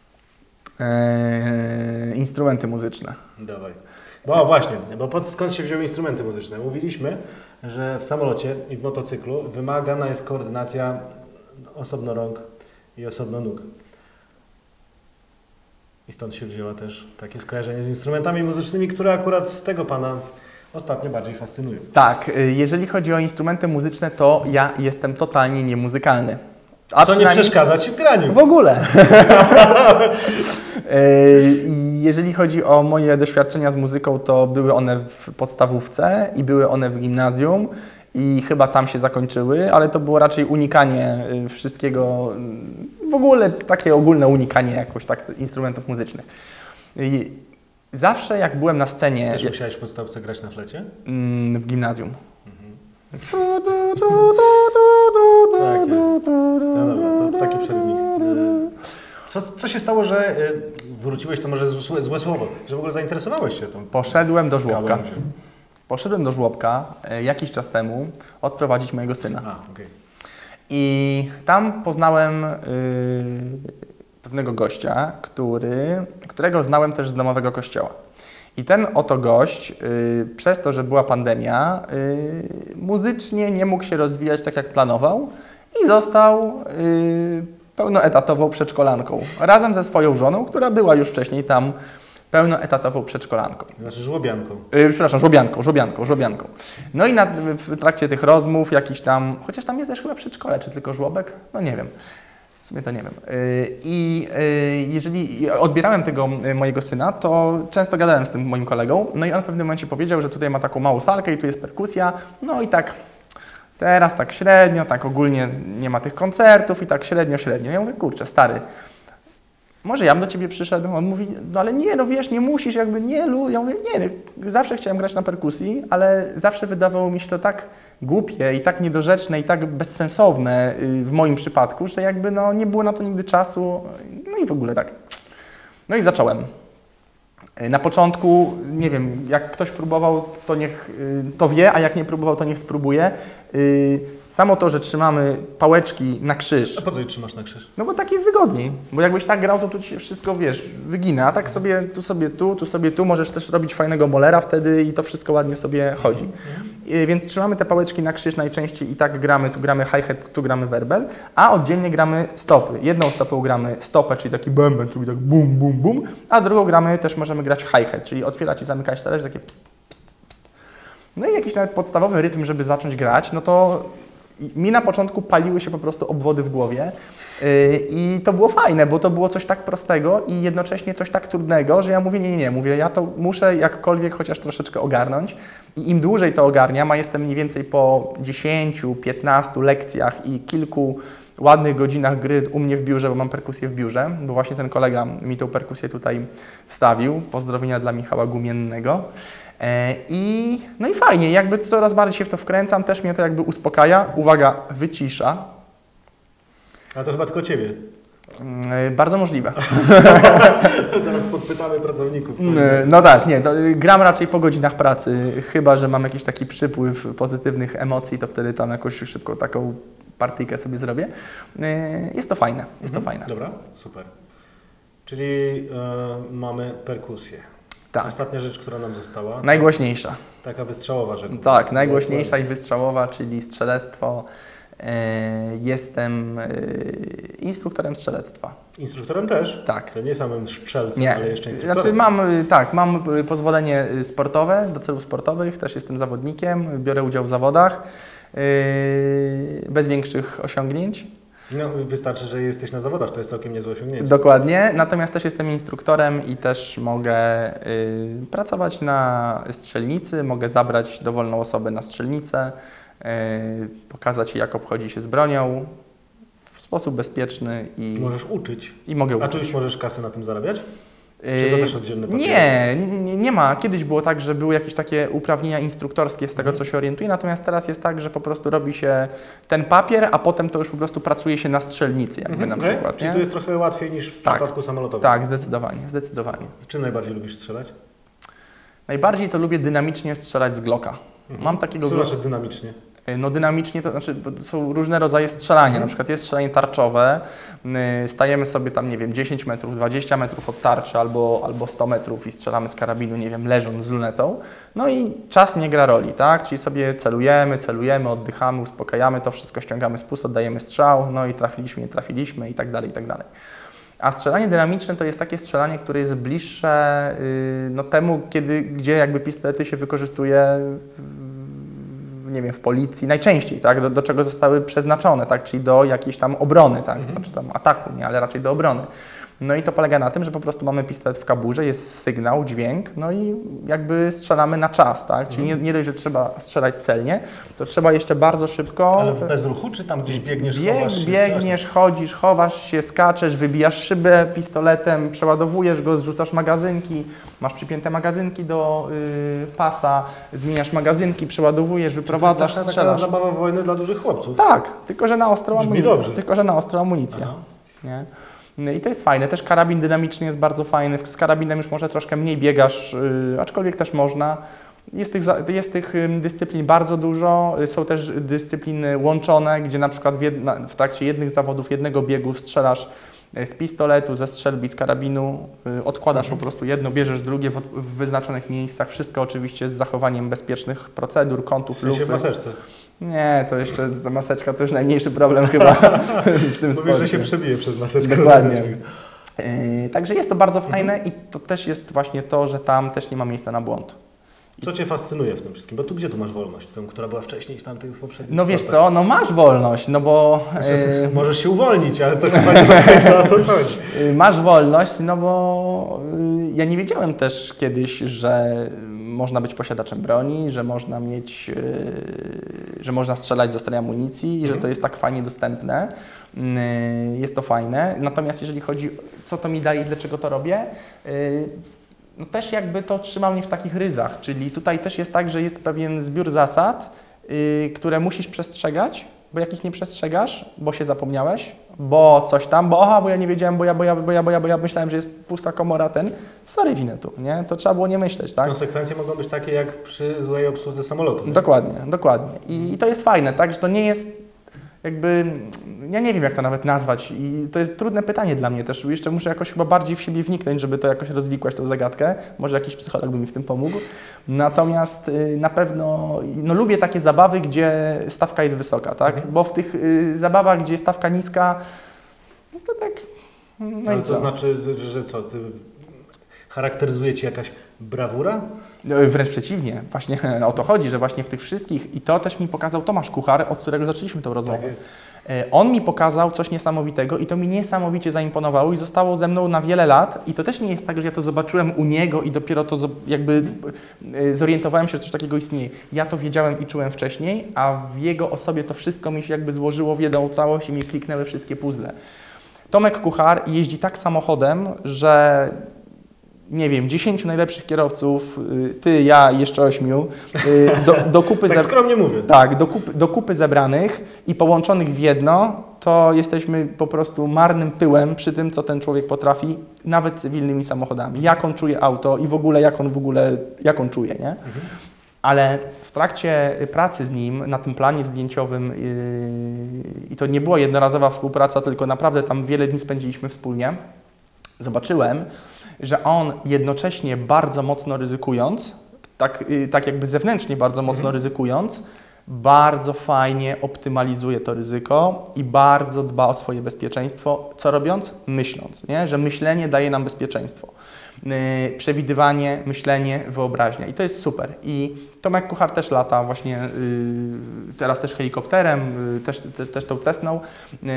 Eee, instrumenty muzyczne.
Dawaj. Bo właśnie, bo pod, skąd się wzięły instrumenty muzyczne? Mówiliśmy, że w samolocie i w motocyklu wymagana jest koordynacja osobno rąk i osobno nóg. I stąd się wzięło też takie skojarzenie z instrumentami muzycznymi, które akurat tego pana ostatnio bardziej fascynują.
Tak, jeżeli chodzi o instrumenty muzyczne, to ja jestem totalnie niemuzykalny. A
Co nie przeszkadza Ci w graniu?
W ogóle. Jeżeli chodzi o moje doświadczenia z muzyką, to były one w podstawówce i były one w gimnazjum i chyba tam się zakończyły, ale to było raczej unikanie wszystkiego, w ogóle takie ogólne unikanie jakoś tak instrumentów muzycznych. Zawsze jak byłem na scenie...
Też musiałeś w podstawce grać na flecie?
W gimnazjum.
Mhm. Tak, no dobra, to taki przerywnik. Co, co się stało, że wróciłeś, to może złe, złe słowo, że w ogóle zainteresowałeś się tą
Poszedłem do żłobka.
gałęzią?
Poszedłem do żłobka jakiś czas temu odprowadzić mojego syna.
A, okay.
I tam poznałem y, pewnego gościa, który, którego znałem też z domowego kościoła. I ten oto gość, y, przez to, że była pandemia, y, muzycznie nie mógł się rozwijać tak, jak planował i został y, pełnoetatową przedszkolanką. Razem ze swoją żoną, która była już wcześniej tam pełnoetatową przedszkolanką.
Znaczy żłobianką.
Yy, przepraszam, żłobianką, żłobianką, żłobianką. No i na, w trakcie tych rozmów jakiś tam, chociaż tam jest też chyba przedszkole, czy tylko żłobek? No nie wiem. W sumie to nie wiem. Yy, I yy, jeżeli odbierałem tego mojego syna, to często gadałem z tym moim kolegą, no i on w pewnym momencie powiedział, że tutaj ma taką małą salkę i tu jest perkusja, no i tak teraz tak średnio, tak ogólnie nie ma tych koncertów i tak średnio, średnio. Ja mówię, kurczę, stary, może ja bym do Ciebie przyszedł, on mówi, no ale nie, no wiesz, nie musisz, jakby nie, lu. Ja mówię, nie, zawsze chciałem grać na perkusji, ale zawsze wydawało mi się to tak głupie i tak niedorzeczne i tak bezsensowne w moim przypadku, że jakby no nie było na to nigdy czasu, no i w ogóle tak. No i zacząłem. Na początku, nie wiem, jak ktoś próbował, to niech to wie, a jak nie próbował, to niech spróbuje. Samo to, że trzymamy pałeczki na krzyż.
A po co je trzymasz na krzyż?
No bo tak jest wygodniej, bo jakbyś tak grał, to tu ci się wszystko, wiesz, wygina, a tak sobie tu sobie tu, tu sobie tu, możesz też robić fajnego molera wtedy i to wszystko ładnie sobie chodzi. Mhm. Więc trzymamy te pałeczki na krzyż najczęściej i tak gramy, tu gramy hi-hat, tu gramy werbel, a oddzielnie gramy stopy. Jedną stopą gramy stopę, czyli taki bęben, czyli tak bum, bum, bum, a drugą gramy, też możemy grać hi-hat, czyli otwierać i zamykać talerz, takie pst, pst, pst. No i jakiś nawet podstawowy rytm, żeby zacząć grać, no to mi na początku paliły się po prostu obwody w głowie yy, i to było fajne, bo to było coś tak prostego i jednocześnie coś tak trudnego, że ja mówię, nie, nie, nie, mówię, ja to muszę jakkolwiek chociaż troszeczkę ogarnąć i im dłużej to ogarniam, a jestem mniej więcej po dziesięciu, piętnastu lekcjach i kilku ładnych godzinach gry u mnie w biurze, bo mam perkusję w biurze, bo właśnie ten kolega mi tą perkusję tutaj wstawił, pozdrowienia dla Michała Gumiennego. I, no i fajnie, jakby coraz bardziej się w to wkręcam, też mnie to jakby uspokaja. Uwaga, wycisza.
A to chyba tylko Ciebie.
Bardzo możliwe.
Zaraz podpytamy pracowników.
No tak, nie, to gram raczej po godzinach pracy, chyba że mam jakiś taki przypływ pozytywnych emocji, to wtedy tam jakoś szybko taką partyjkę sobie zrobię. Jest to fajne, jest
mhm.
to fajne.
Dobra, super. Czyli yy, mamy perkusję.
Tak.
Ostatnia rzecz, która nam została.
Najgłośniejsza.
Taka wystrzałowa rzecz.
Tak, najgłośniejsza i wystrzałowa, czyli strzelectwo. Jestem instruktorem strzelectwa.
Instruktorem też?
Tak.
To nie samym strzelcem,
nie.
ale jeszcze instruktorem.
Znaczy mam, tak, mam pozwolenie sportowe do celów sportowych, też jestem zawodnikiem, biorę udział w zawodach, bez większych osiągnięć.
No, wystarczy, że jesteś na zawodach, to jest całkiem niezłe osiągnięcie.
Dokładnie, natomiast też jestem instruktorem i też mogę y, pracować na strzelnicy, mogę zabrać dowolną osobę na strzelnicę, y, pokazać jej, jak obchodzi się z bronią w sposób bezpieczny i
możesz uczyć.
I mogę uczyć.
A czy już możesz kasę na tym zarabiać? Czy to też oddzielny papier?
Nie, nie, nie ma. Kiedyś było tak, że były jakieś takie uprawnienia instruktorskie z tego, co się orientuję, natomiast teraz jest tak, że po prostu robi się ten papier, a potem to już po prostu pracuje się na strzelnicy jakby
Mhm,
na
okay.
przykład.
Czyli
nie?
to jest trochę łatwiej niż w
Tak.
przypadku samolotowym?
Tak, zdecydowanie, zdecydowanie.
Czym najbardziej lubisz strzelać?
Najbardziej to lubię dynamicznie strzelać z Glocka.
Mhm.
Mam takiego
Co
Glocka.
znaczy dynamicznie?
No dynamicznie to znaczy bo są różne rodzaje strzelania,
Mhm.
na przykład jest strzelanie tarczowe, yy, stajemy sobie tam, nie wiem, dziesięć metrów, dwadzieścia metrów od tarczy albo, albo sto metrów i strzelamy z karabinu, nie wiem, leżąc z lunetą. No i czas nie gra roli, tak? Czyli sobie celujemy, celujemy, oddychamy, uspokajamy to wszystko, ściągamy spust, oddajemy strzał, no i trafiliśmy, nie trafiliśmy i tak dalej, i tak dalej. A strzelanie dynamiczne to jest takie strzelanie, które jest bliższe yy, no, temu, kiedy, gdzie jakby pistolety się wykorzystuje nie wiem, w policji najczęściej, tak, do, do czego zostały przeznaczone, tak, czyli do jakiejś tam obrony, tak,
Mhm.
znaczy tam ataku, nie, ale raczej do obrony. No i to polega na tym, że po prostu mamy pistolet w kaburze, jest sygnał, dźwięk, no i jakby strzelamy na czas, tak, czyli nie, nie dość, że trzeba strzelać celnie, to trzeba jeszcze bardzo szybko...
Ale w bezruchu, czy tam gdzieś biegniesz,
Bieg,
chowasz się?
biegniesz, chodzisz, chowasz się, skaczesz, wybijasz szybę pistoletem, przeładowujesz go, zrzucasz magazynki, masz przypięte magazynki do y, pasa, zmieniasz magazynki, przeładowujesz, wyprowadzasz,
to jest
strzelasz.
taka zabawa wojny dla dużych chłopców.
Tak, tylko że na ostrą
Brzmi
amunicję.
dobrze.
Tylko że na ostrą amunicję.
Aha.
Nie? No i to jest fajne. Też karabin dynamiczny jest bardzo fajny. Z karabinem już może troszkę mniej biegasz, yy, aczkolwiek też można. Jest tych, za- jest tych ym, dyscyplin bardzo dużo. Y, Są też dyscypliny łączone, gdzie na przykład w, jedna, w trakcie jednych zawodów, jednego biegu strzelasz y, z pistoletu, ze strzelbi, z karabinu, y, odkładasz
Mhm.
po prostu jedno, bierzesz drugie w, od- w wyznaczonych miejscach. Wszystko oczywiście z zachowaniem bezpiecznych procedur,
W
kątów,
sensie w
lufy.
maseczce.
Nie, to jeszcze ta maseczka to już najmniejszy problem chyba w tym
Mówisz,
sporcie.
że się przebije przez maseczkę.
Dokładnie. Yy, także jest to bardzo fajne i to też jest właśnie to, że tam też nie ma miejsca na błąd.
Co Cię fascynuje w tym wszystkim? Bo tu gdzie tu masz wolność? Tą, która była wcześniej w tamtych poprzednich
No wiesz
sportach?
co, no masz wolność, no bo
Yy...
yy,
Możesz się uwolnić, ale to chyba nie do końca o to chodzi.
yy, masz wolność, no bo yy, ja nie wiedziałem też kiedyś, że można być posiadaczem broni, że można mieć, yy, że można strzelać z ostrej amunicji i że
Mhm.
to jest tak fajnie dostępne. Yy, jest to fajne. Natomiast jeżeli chodzi, co to mi daje i dlaczego to robię, yy, no też jakby to trzyma mnie w takich ryzach, czyli tutaj też jest tak, że jest pewien zbiór zasad, yy, które musisz przestrzegać, bo jak ich nie przestrzegasz, bo się zapomniałeś, bo coś tam, bo aha, bo ja nie wiedziałem, bo ja, bo ja, bo ja, bo ja, bo ja myślałem, że jest pusta komora ten, sorry Winetu, nie? To trzeba było nie myśleć, tak?
Konsekwencje mogą być takie jak przy złej obsłudze samolotu. Nie?
Dokładnie, dokładnie. I, I to jest fajne, tak, że to nie jest jakby, ja nie wiem jak to nawet nazwać i to jest trudne pytanie dla mnie też, jeszcze muszę jakoś chyba bardziej w siebie wniknąć, żeby to jakoś rozwikłać tą zagadkę, może jakiś psycholog by mi w tym pomógł, natomiast y, na pewno, no lubię takie zabawy, gdzie stawka jest wysoka, tak,
Mhm.
bo w tych y, zabawach, gdzie jest stawka niska, no to tak, no
Ale
i
to
co?
znaczy, że, że co? Ty, charakteryzuje Cię jakaś brawura?
No, wręcz przeciwnie, właśnie o to chodzi, że właśnie w tych wszystkich, i to też mi pokazał Tomasz Kuchar, od którego zaczęliśmy tę rozmowę.
Tak jest.
E, On mi pokazał coś niesamowitego i to mi niesamowicie zaimponowało i zostało ze mną na wiele lat i to też nie jest tak, że ja to zobaczyłem u niego i dopiero to zo- jakby e, zorientowałem się, że coś takiego istnieje. Ja to wiedziałem i czułem wcześniej, a w jego osobie to wszystko mi się jakby złożyło w jedną całość i mi kliknęły wszystkie puzzle. Tomek Kuchar jeździ tak samochodem, że nie wiem, dziesięciu najlepszych kierowców, y, ty, ja i jeszcze ośmiu, y, do, do kupy
Tak
ze-
skromnie mówiąc.
tak, do, kup, do kupy zebranych i połączonych w jedno, to jesteśmy po prostu marnym pyłem przy tym, co ten człowiek potrafi, nawet cywilnymi samochodami. Jak on czuje auto i w ogóle jak on w ogóle, jak on czuje, nie?
Mhm.
Ale w trakcie pracy z nim na tym planie zdjęciowym yy, i to nie była jednorazowa współpraca, tylko naprawdę tam wiele dni spędziliśmy wspólnie, zobaczyłem, że on jednocześnie bardzo mocno ryzykując, tak, yy, tak jakby zewnętrznie bardzo mocno
Mhm.
ryzykując, bardzo fajnie optymalizuje to ryzyko i bardzo dba o swoje bezpieczeństwo. Co robiąc? Myśląc, nie? Że myślenie daje nam bezpieczeństwo. Yy, przewidywanie, myślenie, wyobraźnia. I to jest super. I Tomek Kuchar też lata właśnie yy, teraz też helikopterem, yy, też, te, też tą Cessną. Yy,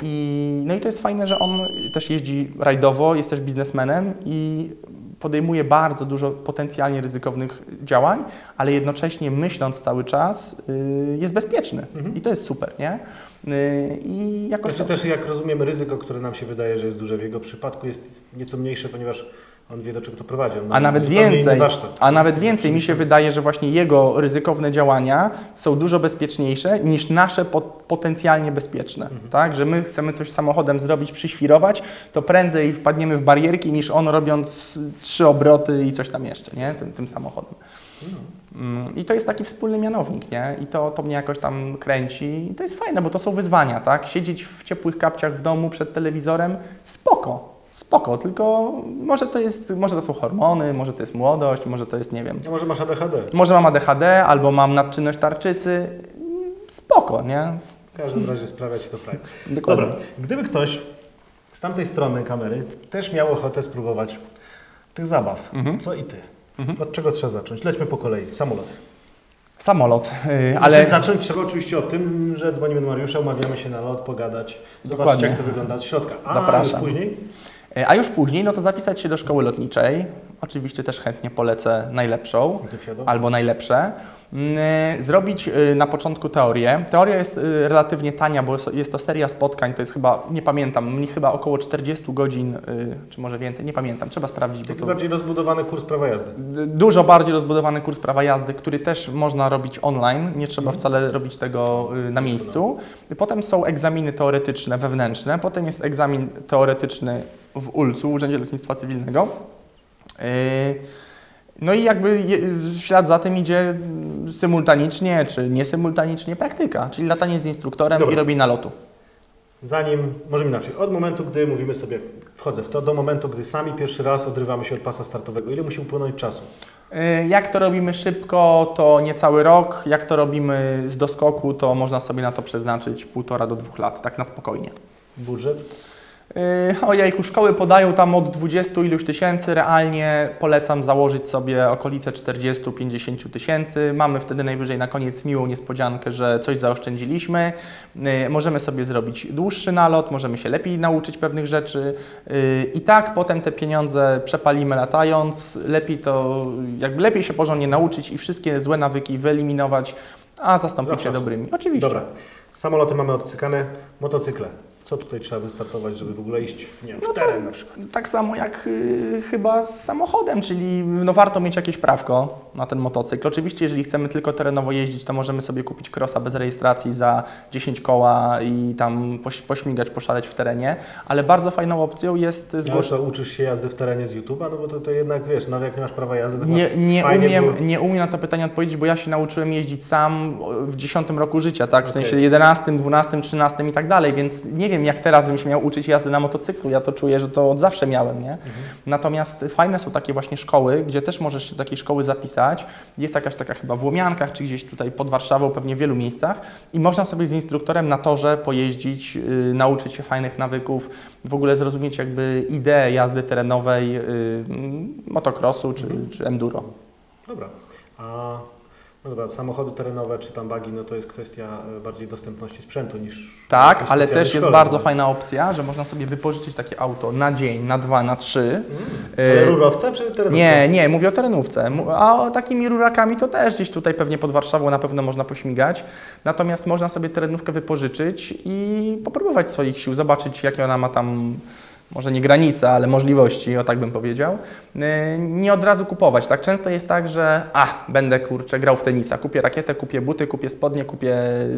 i, no i to jest fajne, że on też jeździ rajdowo, jest też biznesmenem i podejmuje bardzo dużo potencjalnie ryzykownych działań, ale jednocześnie myśląc cały czas yy, jest bezpieczny.
Mhm.
I to jest super, nie? Yy, I jakoś
Znaczy
to...
też jak rozumiem ryzyko, które nam się wydaje, że jest duże w jego przypadku jest nieco mniejsze, ponieważ On wie, do czego to prowadzi. On ma
A nawet
zupełnie inny
więcej,
warsztat.
a nawet więcej mi się wydaje, że właśnie jego ryzykowne działania są dużo bezpieczniejsze niż nasze pot potencjalnie bezpieczne.
Mhm.
Tak? Że my chcemy coś samochodem zrobić, przyświrować, to prędzej wpadniemy w barierki niż on robiąc trzy obroty i coś tam jeszcze, nie? Tym, tym samochodem. Mm, I to jest taki wspólny mianownik, nie? I to, to mnie jakoś tam kręci. I to jest fajne, bo to są wyzwania, tak? Siedzieć w ciepłych kapciach w domu przed telewizorem, spoko. Spoko, tylko może to jest, może to są hormony, może to jest młodość, może to jest, nie wiem.
A może masz A D H D?
Może mam A D H D, albo mam nadczynność tarczycy. Spoko, nie?
W każdym razie sprawia Ci to fajnie.
Dokładnie.
Dobra, gdyby ktoś z tamtej strony kamery też miał ochotę spróbować tych zabaw,
Mhm.
co i Ty?
Mhm.
Od czego trzeba zacząć? Lećmy po kolei. Samolot.
Samolot, yy,
Ale
ale
zacząć trzeba oczywiście o tym, że dzwonimy do Mariusza, umawiamy się na lot, pogadać, zobaczyć
Dokładnie.
jak to wygląda od środka. A
Zapraszam.
już później?
Yy, a już później, no to zapisać się do szkoły lotniczej. Oczywiście też chętnie polecę najlepszą
Wiadomo.
albo najlepsze. Yy, Zrobić yy, na początku teorię. Teoria jest yy, relatywnie tania, bo jest to seria spotkań, to jest chyba, nie pamiętam, mnie chyba około czterdzieści godzin, yy, czy może więcej, nie pamiętam, trzeba sprawdzić.
Taki
bo to...
bardziej rozbudowany kurs prawa jazdy.
Dużo bardziej rozbudowany kurs prawa jazdy, który też można robić online, nie trzeba wcale robić tego y, na miejscu. Potem są egzaminy teoretyczne wewnętrzne, potem jest egzamin teoretyczny w U L C-u, Urzędzie Lotnictwa Cywilnego. Y, No i jakby je, w ślad za tym idzie symultanicznie czy niesymultanicznie praktyka, czyli latanie z instruktorem
Dobra.
i robienie nalotu.
Zanim, może inaczej, od momentu, gdy mówimy sobie, wchodzę w to, do momentu, gdy sami pierwszy raz odrywamy się od pasa startowego, ile musi upłynąć czasu?
Y, Jak to robimy szybko, to niecały rok. Jak to robimy z doskoku, to można sobie na to przeznaczyć półtora do dwóch lat, tak na spokojnie.
Budżet?
Yy, Ojejku, szkoły podają tam od dwudziestu iluś tysięcy, realnie polecam założyć sobie okolice czterdziestu do pięćdziesięciu tysięcy. Mamy wtedy najwyżej na koniec miłą niespodziankę, że coś zaoszczędziliśmy. Yy, Możemy sobie zrobić dłuższy nalot, możemy się lepiej nauczyć pewnych rzeczy yy, i tak potem te pieniądze przepalimy latając. Lepiej to, jakby lepiej się porządnie nauczyć i wszystkie złe nawyki wyeliminować, a zastąpić
Zawsze.
się dobrymi. Oczywiście.
Dobra, samoloty mamy odcykane, motocykle. Co tutaj trzeba wystartować, żeby w ogóle iść, nie wiem, w teren na przykład?
Tak samo jak y, chyba z samochodem, czyli no, warto mieć jakieś prawko na ten motocykl. Oczywiście, jeżeli chcemy tylko terenowo jeździć, to możemy sobie kupić crossa bez rejestracji za dziesięć koła i tam poś, pośmigać, poszaleć w terenie, ale bardzo fajną opcją jest
Ale
zgłoszenie.
co, uczysz się jazdy w terenie z YouTube'a? No bo to, to jednak, wiesz, nawet jak nie masz prawa jazdy, to
Nie, nie,
fajnie
umiem,
było...
nie umiem na to pytanie odpowiedzieć, bo ja się nauczyłem jeździć sam w dziesiątym roku życia, tak? W
Okej.
sensie jedenastym, dwunastym, trzynastym i tak dalej, więc nie wiem, jak teraz bym się miał uczyć jazdy na motocyklu. Ja to czuję, że to od zawsze miałem, nie?
Mhm.
Natomiast fajne są takie właśnie szkoły, gdzie też możesz się do takiej szkoły zapisać. Jest jakaś taka chyba w Łomiankach, czy gdzieś tutaj pod Warszawą, pewnie w wielu miejscach i można sobie z instruktorem na torze pojeździć, yy, nauczyć się fajnych nawyków, w ogóle zrozumieć jakby ideę jazdy terenowej, yy, motocrossu czy,
Mhm.
czy enduro.
Dobra, a no dobra, samochody terenowe czy tam bagi, no to jest kwestia e, bardziej dostępności sprzętu niż...
Tak,
jakiejś
ale
specjalnej
też jest
szkole,
bardzo
no.
fajna opcja, że można sobie wypożyczyć takie auto na dzień, na dwa, na trzy.
Mm. Ale rurowca czy terenówka?
Nie, nie, mówię o terenówce. Mu- A takimi rurakami to też gdzieś tutaj pewnie pod Warszawą na pewno można pośmigać. Natomiast można sobie terenówkę wypożyczyć i popróbować swoich sił, zobaczyć jakie ona ma tam, może nie granice, ale możliwości, o tak bym powiedział. Yy, Nie od razu kupować. Tak często jest tak, że a, będę kurczę grał w tenisa, kupię rakietę, kupię buty, kupię spodnie, kupię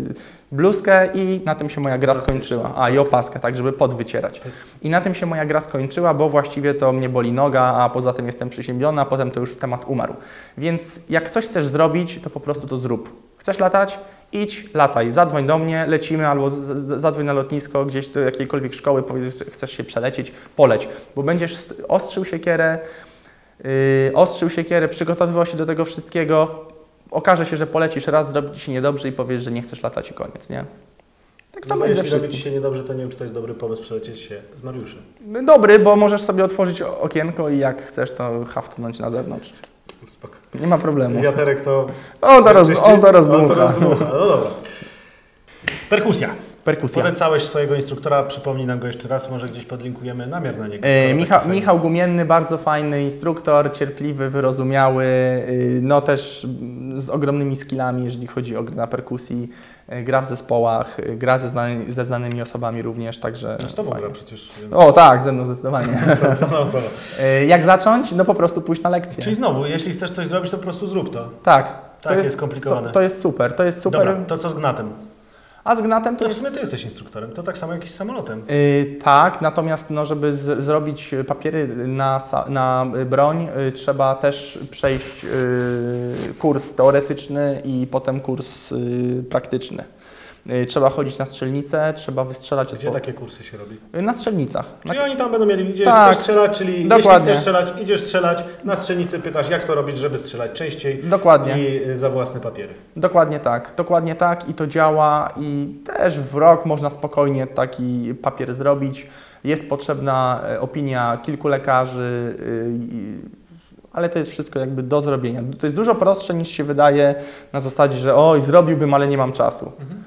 bluzkę i na tym się moja gra
Opaskę
skończyła. A i opaskę, tak, żeby pot wycierać. I na tym się moja gra skończyła, bo właściwie to mnie boli noga, a poza tym jestem przyziębiony, a potem to już temat umarł. Więc jak coś chcesz zrobić, to po prostu to zrób. Chcesz latać? Idź, lataj, zadzwoń do mnie, lecimy, albo z- z- zadzwoń na lotnisko, gdzieś do jakiejkolwiek szkoły, powiedz, że chcesz się przelecieć, poleć, bo będziesz st- ostrzył siekierę, yy, ostrzył siekierę, przygotowywał się do tego wszystkiego, okaże się, że polecisz raz, zrobi ci się niedobrze i powiesz, że nie chcesz latać i koniec, nie? Tak samo
No,
jest ze
jeśli robi
wszystkim.
Ci się niedobrze, to nie wiem, czy to jest dobry pomysł przelecieć się z Mariuszem.
Dobry, bo możesz sobie otworzyć o- okienko i jak chcesz, to haftnąć na zewnątrz.
Spoko.
Nie ma problemu.
Wiaterek to...
On to, roz,
czyści?
on to
On to
rozdmucha.
rozdmucha. No dobra. Perkusja.
Perkusja.
Polecałeś swojego instruktora, przypomnij nam go jeszcze raz, może gdzieś podlinkujemy namiar na niego.
E, Michał, Michał Gumienny, bardzo fajny instruktor, cierpliwy, wyrozumiały, y, no też z ogromnymi skillami, jeżeli chodzi o grę na perkusji. Y, gra w zespołach, y, gra ze, znany, ze znanymi osobami również, także
no z tobą
fajnie.
gra przecież. Więc...
O tak, ze mną zdecydowanie.
no,
y, Jak zacząć? No po prostu pójść na lekcję.
Czyli znowu, jeśli chcesz coś zrobić, to po prostu zrób to.
Tak.
Tak,
to
jest skomplikowane.
To, to jest super, to jest super.
Dobra, to co z gnatem?
A z gnatem to
To w
jest...
sumie ty jesteś instruktorem, to tak samo jak i z samolotem.
Yy, tak, natomiast no, żeby z, zrobić papiery na, na broń, yy, trzeba też przejść yy, kurs teoretyczny i potem kurs yy, praktyczny. Yy, trzeba chodzić na strzelnicę, trzeba wystrzelać...
Gdzie takie kursy się robi?
Yy, na strzelnicach.
Czyli
na...
oni tam będą mieli, gdzie
Tak,
chcesz strzelać, czyli
dokładnie.
jeśli chcesz strzelać, idziesz strzelać, na strzelnicy pytasz, jak to robić, żeby strzelać częściej.
Dokładnie.
I za własne papiery.
Dokładnie tak, dokładnie tak i to działa i też w rok można spokojnie taki papier zrobić. Jest potrzebna opinia kilku lekarzy, ale to jest wszystko jakby do zrobienia. To jest dużo prostsze niż się wydaje na zasadzie, że oj, zrobiłbym, ale nie mam czasu.
Mhm.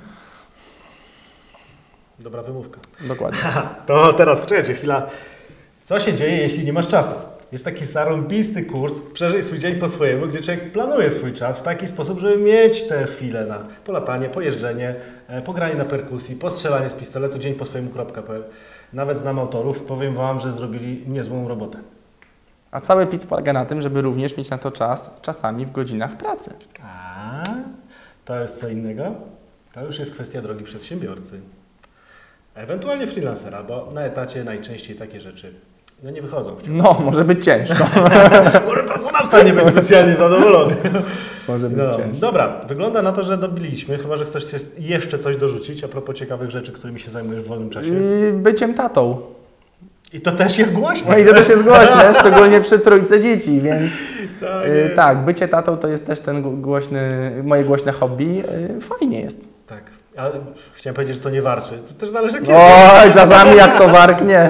Dobra wymówka.
Dokładnie.
To teraz poczekajcie chwila. Co się dzieje, jeśli nie masz czasu? Jest taki zarąbisty kurs, przeżyj swój dzień po swojemu, gdzie człowiek planuje swój czas w taki sposób, żeby mieć tę chwilę na polatanie, pojeżdżenie, pogranie na perkusji, postrzelanie z pistoletu, dzień po swojemu kropka pe el. Nawet znam autorów, powiem Wam, że zrobili niezłą robotę.
A cały pic polega na tym, żeby również mieć na to czas czasami w godzinach pracy.
A to jest co innego. To już jest kwestia drogi przedsiębiorcy. Ewentualnie freelancera, bo na etacie najczęściej takie rzeczy no nie wychodzą.
No, może być ciężko.
Może pracodawca nie być specjalnie zadowolony.
Może być
No,
ciężko.
dobra, wygląda na to, że dobiliśmy, chyba że chcesz jeszcze coś dorzucić a propos ciekawych rzeczy, którymi się zajmujesz w wolnym czasie.
I byciem tatą.
I to też jest głośne.
No i to też jest głośne, szczególnie przy trójce dzieci, więc
Tak,
y, tak, bycie tatą to jest też ten głośny, moje głośne hobby. Y, fajnie jest.
Tak, ale chciałem powiedzieć, że to nie warczy. To też zależy kiedy.
Oj, czasami jak to warknie,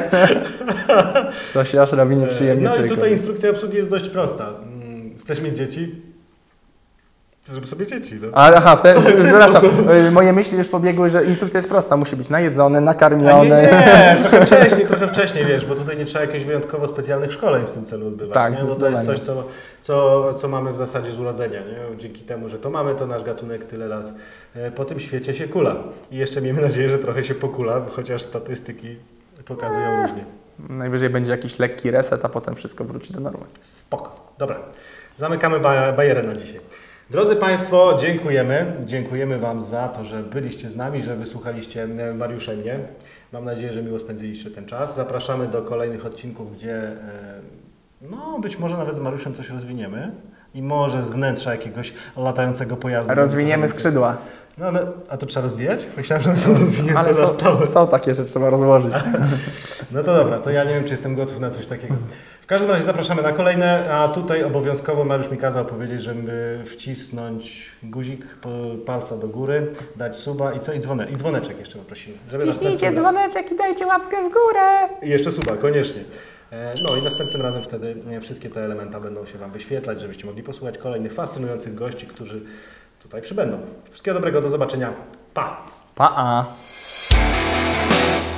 to się aż robi nieprzyjemnie.
No i
człowiekowi.
tutaj instrukcja obsługi jest dość prosta. Chcesz mieć dzieci? Zrób sobie dzieci. No.
A, aha, wtedy, przepraszam, y, moje myśli już pobiegły, że instrukcja jest prosta, musi być najedzony, nakarmiony.
A nie, nie, trochę wcześniej, trochę wcześniej, wiesz, bo tutaj nie trzeba jakichś wyjątkowo specjalnych szkoleń w tym celu odbywać.
Tak,
nie? No to jest coś, co, co, co mamy w zasadzie z urodzenia. Nie? Dzięki temu, że to mamy, to nasz gatunek tyle lat po tym świecie się kula. I jeszcze miejmy nadzieję, że trochę się pokula, chociaż statystyki pokazują różnie.
Najwyżej będzie jakiś lekki reset, a potem wszystko wróci do normy.
Spoko. Dobra, zamykamy bajerę na dzisiaj. Drodzy Państwo, dziękujemy. Dziękujemy Wam za to, że byliście z nami, że wysłuchaliście Mariusza i mnie. Mam nadzieję, że miło spędziliście ten czas. Zapraszamy do kolejnych odcinków, gdzie no, być może nawet z Mariuszem coś rozwiniemy i może z wnętrza jakiegoś latającego pojazdu.
Rozwiniemy skrzydła.
No, no, a to trzeba rozwijać? Myślałem, że są rozwinięte
Ale
na
są,
stałe.
są takie, że trzeba rozłożyć.
No to dobra, to ja nie wiem, czy jestem gotów na coś takiego. W każdym razie zapraszamy na kolejne, a tutaj obowiązkowo Mariusz mi kazał powiedzieć, żeby wcisnąć guzik palca do góry, dać suba i co? I, dzwone, i dzwoneczek jeszcze poprosimy. Żeby
Ciśnijcie dzwoneczek i dajcie łapkę w górę.
I jeszcze suba, koniecznie. No i następnym razem wtedy wszystkie te elementy będą się Wam wyświetlać, żebyście mogli posłuchać kolejnych fascynujących gości, którzy tutaj przybędą. Wszystkiego dobrego, do zobaczenia. Pa!
Pa!